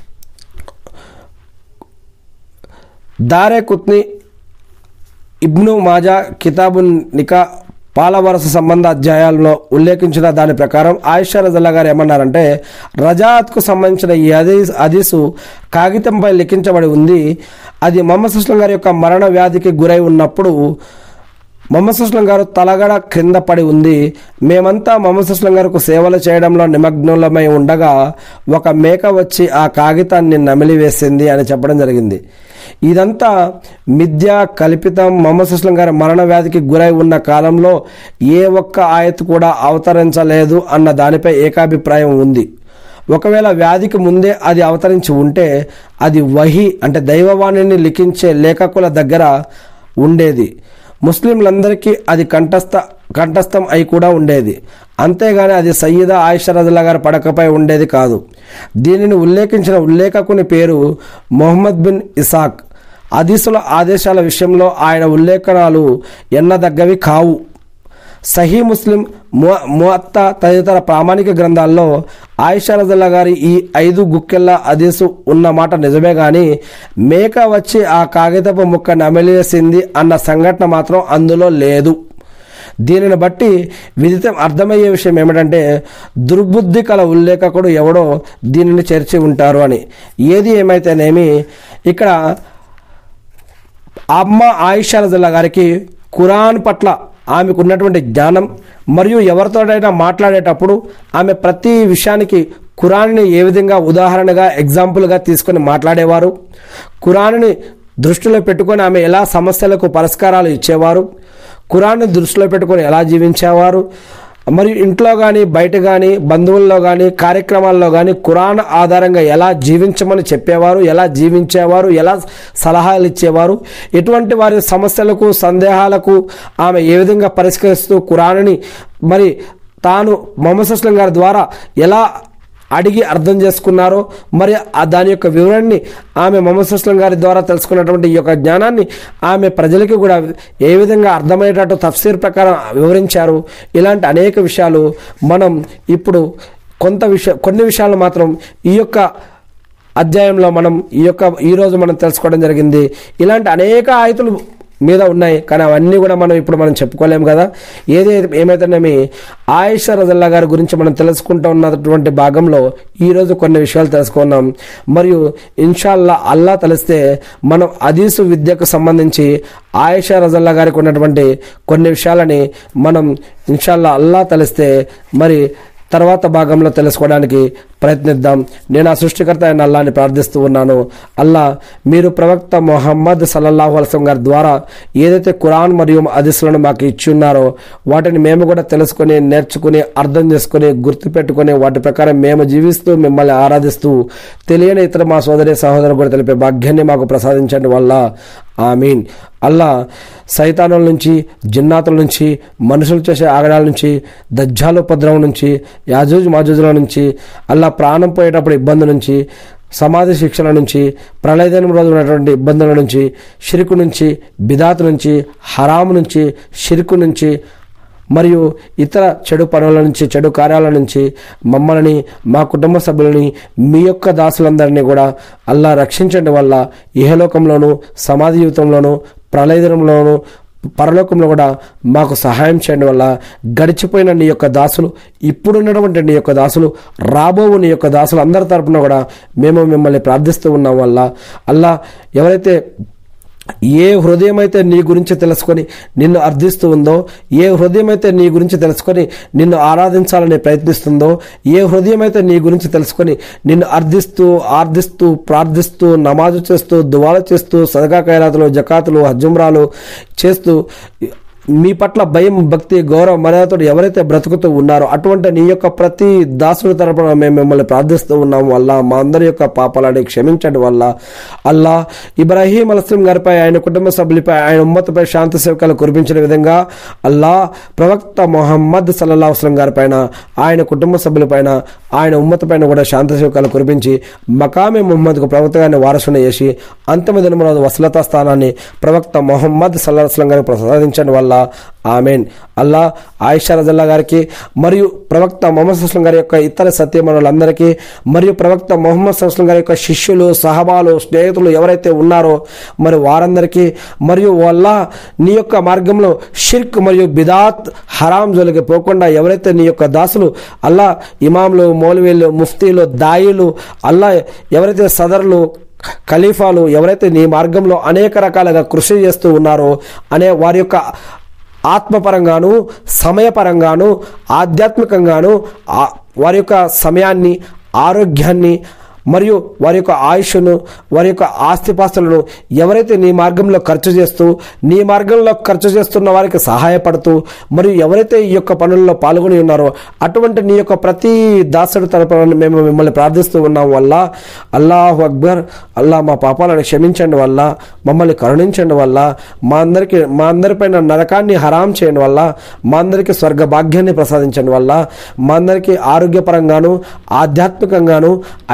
దారే కుత్ని, ఇబ్ను మాజా కితాబున్ నికా పాలవరస సంబంధ అధ్యాయాల్లో ఉల్లేఖించిన దాని ప్రకారం ఆయిషా రజల్లాహు గారు ఏమన్నారంటే, రజాఅత్కు సంబంధించిన ఈ హదీస్ హదీసు కాగితంపై లిఖించబడి ఉంది. అది మొహమ్మద్ సుస్లం గారి యొక్క మరణ వ్యాధికి గురై ఉన్నప్పుడు మొహమ్మద్ సుస్లం గారు తలగడ క్రింద పడి ఉంది. మేమంతా మొహమ్మద్ సుస్లం గారికి సేవలు చేయడంలో నిమగ్నులమై ఉండగా ఒక మేక వచ్చి ఆ కాగితాన్ని నమిలివేసింది అని చెప్పడం జరిగింది. ఇదంతా మిథ్య, కల్పితం. మొహమ్మద్ సుస్లం గారి మరణ వ్యాధికి గురై ఉన్న కాలంలో ఏ ఒక్క ఆయత్ కూడా అవతరించలేదు అన్న దానిపై ఏకాభిప్రాయం ఉంది. ఒకవేళ వ్యాధికి ముందే అది అవతరించి ఉంటే అది వహీ అంటే దైవవాణిని లిఖించే లేఖకుల దగ్గర ఉండేది. ముస్లింలందరికీ అది కంఠస్థ కంఠస్థం అయి కూడా ఉండేది. అంతేగాని అది సయ్యిదా ఆయిషా రజల్లాహు గారి పడకపై ఉండేది కాదు. దీనిని ఉల్లేఖించిన ఉల్లేఖకుని పేరు మొహమ్మద్ బిన్ ఇసాక్. హదీసుల ఆదేశాల విషయంలో ఆయన ఉల్లేఖనాలు ఎన్నదగ్గవి కావు. సహీ ముస్లిం ము ముఅత్తా తదితర ప్రామాణిక గ్రంథాల్లో ఆయిషా రజల్లా గారి ఈ ఐదు గుక్కెళ్ళ హదీసు ఉన్న మాట నిజమే కానీ మేక వచ్చి ఆ కాగితపు ముక్క నమిలేసింది అన్న సంఘటన మాత్రం అందులో లేదు. దీనిని బట్టి విదితం అర్థమయ్యే విషయం ఏమిటంటే దుర్బుద్ధి కల ఉల్లేఖకుడు ఎవడో దీనిని చేర్చి ఉంటారు అని. ఏది ఏమైతేనేమి ఇక్కడ అమ్మ ఆయిషా రజల్లా గారికి ఖురాన్ పట్ల ఆమెకు ఉన్నటువంటి జ్ఞానం మరియు ఎవరితోనైనా మాట్లాడేటప్పుడు ఆమె ప్రతి విషయానికి ఖురాన్ని ఏ విధంగా ఉదాహరణగా ఎగ్జాంపుల్గా తీసుకొని మాట్లాడేవారు, ఖురాన్ని దృష్టిలో పెట్టుకొని ఆమె ఎలా సమస్యలకు పరిష్కారాలు ఇచ్చేవారు, ఖురాన్ని దృష్టిలో పెట్టుకొని ఎలా జీవించేవారు, మరియు ఇంట్లో కానీ బయట కానీ బంధువుల్లో కానీ కార్యక్రమాల్లో కానీ ఖురాన్ ఆధారంగా ఎలా జీవించమని చెప్పేవారు, ఎలా జీవించేవారు, ఎలా సలహాలు ఇచ్చేవారు, ఎటువంటి వారి సమస్యలకు సందేహాలకు ఆమె ఏ విధంగా పరిష్కరిస్తూ ఖురాన్ని మరి తాను మొహమ్మద్ అస్లం గారి ద్వారా ఎలా అడిగి అర్థం చేసుకున్నారో మరి దాని యొక్క వివరణని ఆమె మొహమ్మద్ అస్లం గారి ద్వారా తెలుసుకున్నటువంటి ఈ యొక్క జ్ఞానాన్ని ఆమె ప్రజలకి కూడా ఏ విధంగా అర్థమయ్యేటట్టు తఫ్సీర్ ప్రకారం వివరించారు. ఇలాంటి అనేక విషయాలు మనం ఇప్పుడు కొంత విషయ కొన్ని విషయాలు మాత్రం ఈ యొక్క అధ్యాయంలో మనం ఈ యొక్క ఈరోజు మనం తెలుసుకోవడం జరిగింది. ఇలాంటి అనేక ఆయతులు మీద ఉన్నాయి కానీ అవన్నీ కూడా మనం ఇప్పుడు మనం చెప్పుకోలేము కదా. ఏది ఏమైతేనేమి ఆయిషా రజల్లా గారి గురించి మనం తెలుసుకుంటూ ఉన్నటువంటి భాగంలో ఈరోజు కొన్ని విషయాలు తెలుసుకున్నాం. మరియు ఇన్షాల్లా అల్లా తెలిస్తే మనం హదీసు విద్యకు సంబంధించి ఆయిషా రజల్లా గారికి ఉన్నటువంటి కొన్ని విషయాలని మనం ఇన్షాల్లా అల్లా తెలిస్తే మరి తర్వాత భాగంలో తెలుసుకోవడానికి ప్రయత్నిద్దాం. నేను ఆ సృష్టికర్త అయిన అల్లాని ప్రార్థిస్తూ ఉన్నాను. అల్లా మీరు ప్రవక్త మొహమ్మద్ సల్లల్లాహు అలైహి వసల్లం గారి ద్వారా ఏదైతే ఖురాన్ మరియు హదీసులను మాకు ఇచ్చి ఉన్నారో వాటిని మేము కూడా తెలుసుకొని నేర్చుకుని అర్థం చేసుకుని గుర్తుపెట్టుకొని వాటి ప్రకారం మేము జీవిస్తూ మిమ్మల్ని ఆరాధిస్తూ తెలియని ఇతర మా సోదరి సహోదరు కూడా తెలిపే భాగ్యాన్ని మాకు ప్రసాదించండి వల్ల ఆమీన్. అల్లా సైతానుల నుంచి, జిన్నాతుల నుంచి, మనుషులు చేసే ఆగడాల నుంచి, దజ్జాలు ఉపద్రవం నుంచి, యాజూజ్ మాజూజుల నుంచి, అల్లా ప్రాణం పోయేటప్పుడు ఇబ్బందుల నుంచి, సమాధి శిక్షల నుంచి, ప్రళయదినం రోజు ఉన్నటువంటి ఇబ్బందుల నుంచి, షిర్కు నుంచి, బిదాత్ నుంచి, హరాము నుంచి, షిర్కు నుంచి మరియు ఇతర చెడు పనుల నుంచి, చెడు కార్యాల నుంచి మమ్మల్ని మా కుటుంబ సభ్యులని మీ యొక్క దాసులందరినీ కూడా అల్లా రక్షించండి వల్ల ఇహలోకంలోనూ సమాధి జీవితంలోనూ ప్రళయదినంలోనూ పరలోకంలో కూడా మాకు సహాయం చేయండి వల్ల గడిచిపోయిన నీ యొక్క దాసులు, ఇప్పుడున్నటువంటి నీ యొక్క దాసులు, రాబో నీ యొక్క దాసులు అందరి తరపున కూడా మేము మిమ్మల్ని ప్రార్థిస్తూ ఉన్నాం వల్ల అల్లా ఎవరైతే ఏ హృదయం అయితే నీ గురించి తెలుసుకొని నిన్ను అర్థిస్తూ ఉందో, ఏ హృదయం అయితే నీ గురించి తెలుసుకొని నిన్ను ఆరాధించాలని ప్రయత్నిస్తుందో, ఏ హృదయం అయితే నీ గురించి తెలుసుకొని నిన్ను అర్థిస్తూ ఆర్థిస్తూ ప్రార్థిస్తూ నమాజు చేస్తూ దువాలు చేస్తూ సదకా ఖైరాతులు జకాతులు హజ్జుమ్రాలు చేస్తూ మీ పట్ల భయం భక్తి గౌరవ మర్యాదతో ఎవరైతే బ్రతుకుతూ ఉన్నారో అటువంటి నీ యొక్క ప్రతి దాసుడి తరపున మేము మిమ్మల్ని ప్రార్థిస్తూ ఉన్నాము. అల్లా మా అందరి యొక్క పాపాలని క్షమించండి వల్ల అల్లా ఇబ్రాహీం అలైహిస్సలాం గారిపై, ఆయన కుటుంబ సభ్యులపై, ఆయన ఉమ్మతపై శాంతి సేవకాలు కురిపించిన విధంగా అల్లా ప్రవక్త మొహమ్మద్ సల్లల్లాహు అలైహి వసల్లం గారిపైన, ఆయన కుటుంబ సభ్యులపైన, ఆయన ఉమ్మతపైన కూడా శాంతి సేవకాలు కురిపించి మకామే ముహమ్మద్కు ప్రవక్త గారిని వారసుని చేసి అంతిమ దినం రోజు వసలతా స్థానాన్ని ప్రవక్త మొహమ్మద్ సల్లల్లాహు అలైహి వసల్లం గారికి ప్రసాదించండి వల్ల ఆమెన్. అల్లా ఆయిషా రజల్లా గారికి మరియు ప్రవక్త మొహమ్మద్ అస్లం గారి యొక్క ఇతర సత్యమనులందరికీ మరియు ప్రవక్త మొహమ్మద్ అస్లం గారి యొక్క శిష్యులు, సహబాలు, స్నేహితులు ఎవరైతే ఉన్నారో మరి వారందరికీ మరియు వల్ల నీ యొక్క మార్గంలో షిర్క్ మరియు బిదాత్ హరాం జోలికి పోకుండా ఎవరైతే నీ యొక్క దాసులు అల్లా ఇమాంలు, మౌలవీలు, ముఫ్తీలు, దాయిలు అల్లా ఎవరైతే సదరులు, ఖలీఫాలు ఎవరైతే నీ మార్గంలో అనేక రకాలుగా కృషి చేస్తూ ఉన్నారో అనే వారి యొక్క ఆత్మపరంగాను సమయపరంగాను ఆధ్యాత్మికంగాను వారి యొక్క సమయాన్ని, ఆరోగ్యాన్ని మరియు వారి యొక్క ఆయుష్ను, వారి యొక్క ఆస్తిపాస్తులను ఎవరైతే నీ మార్గంలో ఖర్చు చేస్తూ నీ మార్గంలో ఖర్చు చేస్తున్న వారికి సహాయపడుతూ మరియు ఎవరైతే ఈ యొక్క పనుల్లో పాల్గొని ఉన్నారో అటువంటి నీ యొక్క ప్రతి దాసుడి తరపున మేము మిమ్మల్ని ప్రార్థిస్తూ ఉన్నాం వల్ల అల్లాహు అక్బర్. అల్లా మా పాపాలను క్షమించండి వల్ల, మమ్మల్ని కరుణించండి వల్ల, మా అందరికీ మా అందరిపైన నరకాన్ని హరాం చేయండి వల్ల, మా అందరికీ స్వర్గ భాగ్యాన్ని ప్రసాదించండి వల్ల, మా అందరికీ ఆరోగ్యపరంగాను ఆధ్యాత్మికంగాను ఐశ్వర్య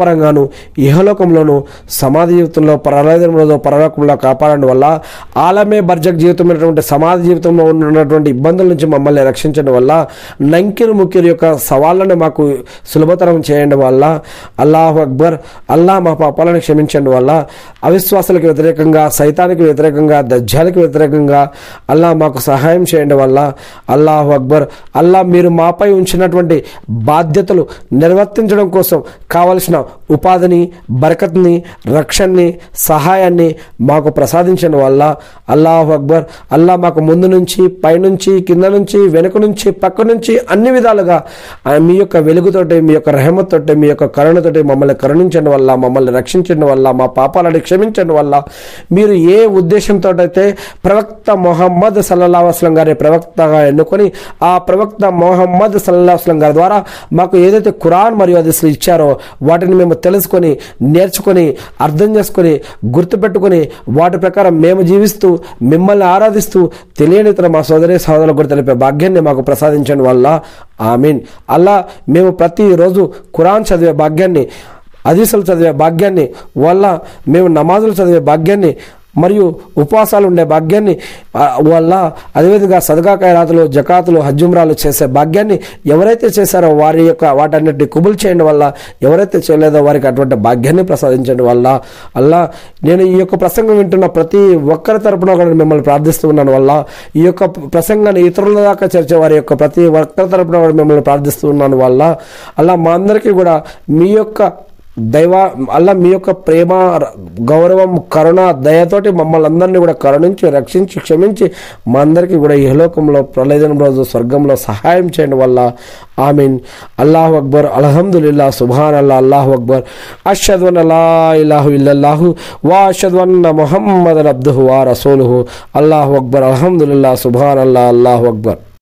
పరంగాను ఇహలోకంలోను సమాధి జీవితంలో పరలోకంలో పరలోకంలో కాపాడడం వల్ల ఆలమే బర్జక్ జీవితమైనటువంటి సమాధి జీవితంలో ఉన్నటువంటి ఇబ్బందుల నుంచి మమ్మల్ని రక్షించడం వల్ల నంకిరు ముక్కిరు యొక్క సవాళ్ళను మాకు సులభతరం చేయడం వల్ల అల్లాహు అక్బర్ అల్లా మా పాపాలను క్షమించడం వల్ల అవిశ్వాసాలకు వ్యతిరేకంగా సైతానికి వ్యతిరేకంగా దజ్జాలకు వ్యతిరేకంగా అల్లా మాకు సహాయం చేయడం వల్ల అల్లాహు అక్బర్ అల్లా మీరు మాపై ఉంచినటువంటి బాధ్యతలు నిర్వర్తించడం కోసం కావలసిన ఉపాధిని బరకత్ని రక్షణని సహాయాన్ని మాకు ప్రసాదించడం వల్ల అల్లాహు అక్బర్ అల్లా మాకు ముందు నుంచి పైనుంచి కింద నుంచి వెనుక నుంచి పక్క నుంచి అన్ని విధాలుగా మీ యొక్క వెలుగుతోటి మీ యొక్క రెహమతోటి మీ యొక్క కరుణతోటి మమ్మల్ని కరుణించడం వల్ల మమ్మల్ని రక్షించడం వల్ల మా పాపాలను క్షమించడం వల్ల మీరు ఏ ఉద్దేశంతో అయితే ప్రవక్త మొహమ్మద్ సల్లల్లాహు అలైహి వసల్లం గారి ప్రవక్తగా ఎన్నుకొని ఆ ప్రవక్త మొహమ్మద్ సల్లల్లాహు అలైహి వసల్లం గారి ద్వారా మాకు ఏదైతే ఖురాన్ మరియు హదీసులు ఇచ్చారో వాటిని మేము తెలుసుకొని నేర్చుకొని అర్థం చేసుకొని గుర్తుపెట్టుకొని వాటి ప్రకారం మేము జీవిస్తూ మిమ్మల్ని ఆరాధిస్తూ తెలియని తన మా సోదరి సోదరులకు కూడా తెలిపే భాగ్యాన్ని మాకు ప్రసాదించడం వల్ల ఆమీన్. అల్లా మేము ప్రతిరోజు ఖురాన్ చదివే భాగ్యాన్ని హదీసులు చదివే భాగ్యాన్ని వల్ల మేము నమాజులు చదివే భాగ్యాన్ని మరియు ఉపవాసాలు ఉండే భాగ్యాన్ని వల్ల అదేవిధంగా సదకా ఖైరాతులు జకాతులు హజ్జుమ్రాలు చేసే భాగ్యాన్ని ఎవరైతే చేశారో వారి యొక్క వాటన్నిటిని కుబుల్ చేయడం వల్ల ఎవరైతే చేయలేదో వారికి అటువంటి భాగ్యాన్ని ప్రసాదించడం వల్ల అల్లా నేను ఈ యొక్క ప్రసంగం వింటున్న ప్రతి ఒక్కరి తరపున కూడా మిమ్మల్ని ప్రార్థిస్తూ ఉన్నాను వల్ల ఈ యొక్క ప్రసంగాన్ని ఇతరుల దాకా చేర్చే వారి యొక్క ప్రతి ఒక్కరి తరపున కూడా మిమ్మల్ని ప్రార్థిస్తూ ఉన్నాను వల్ల అలా మా అందరికీ కూడా మీ యొక్క దైవ అల్లా మీ యొక్క ప్రేమ గౌరవం కరుణ దయతోటి మమ్మల్ని అందరినీ కూడా కరుణించి రక్షించి క్షమించి మా అందరికీ కూడా ఇహలోకంలో ప్రళయదినం రోజు స్వర్గంలో సహాయం చేయడం వల్ల ఆమీన్. అల్లాహు అక్బర్ అల్హమ్దులిల్లా సుబ్హాన్ అల్లా అల్లాహు అక్బర్ అష్హదు అన్ లా ఇలాహు ఇల్లల్లాహు వా అష్హదు అన్న ముహమ్మదన్ అబ్దుహు వా రసూలుహు. అల్లాహు అక్బర్ అల్హమ్దులిల్లా సుబ్హాన్ అల్లా అల్లాహు అక్బర్.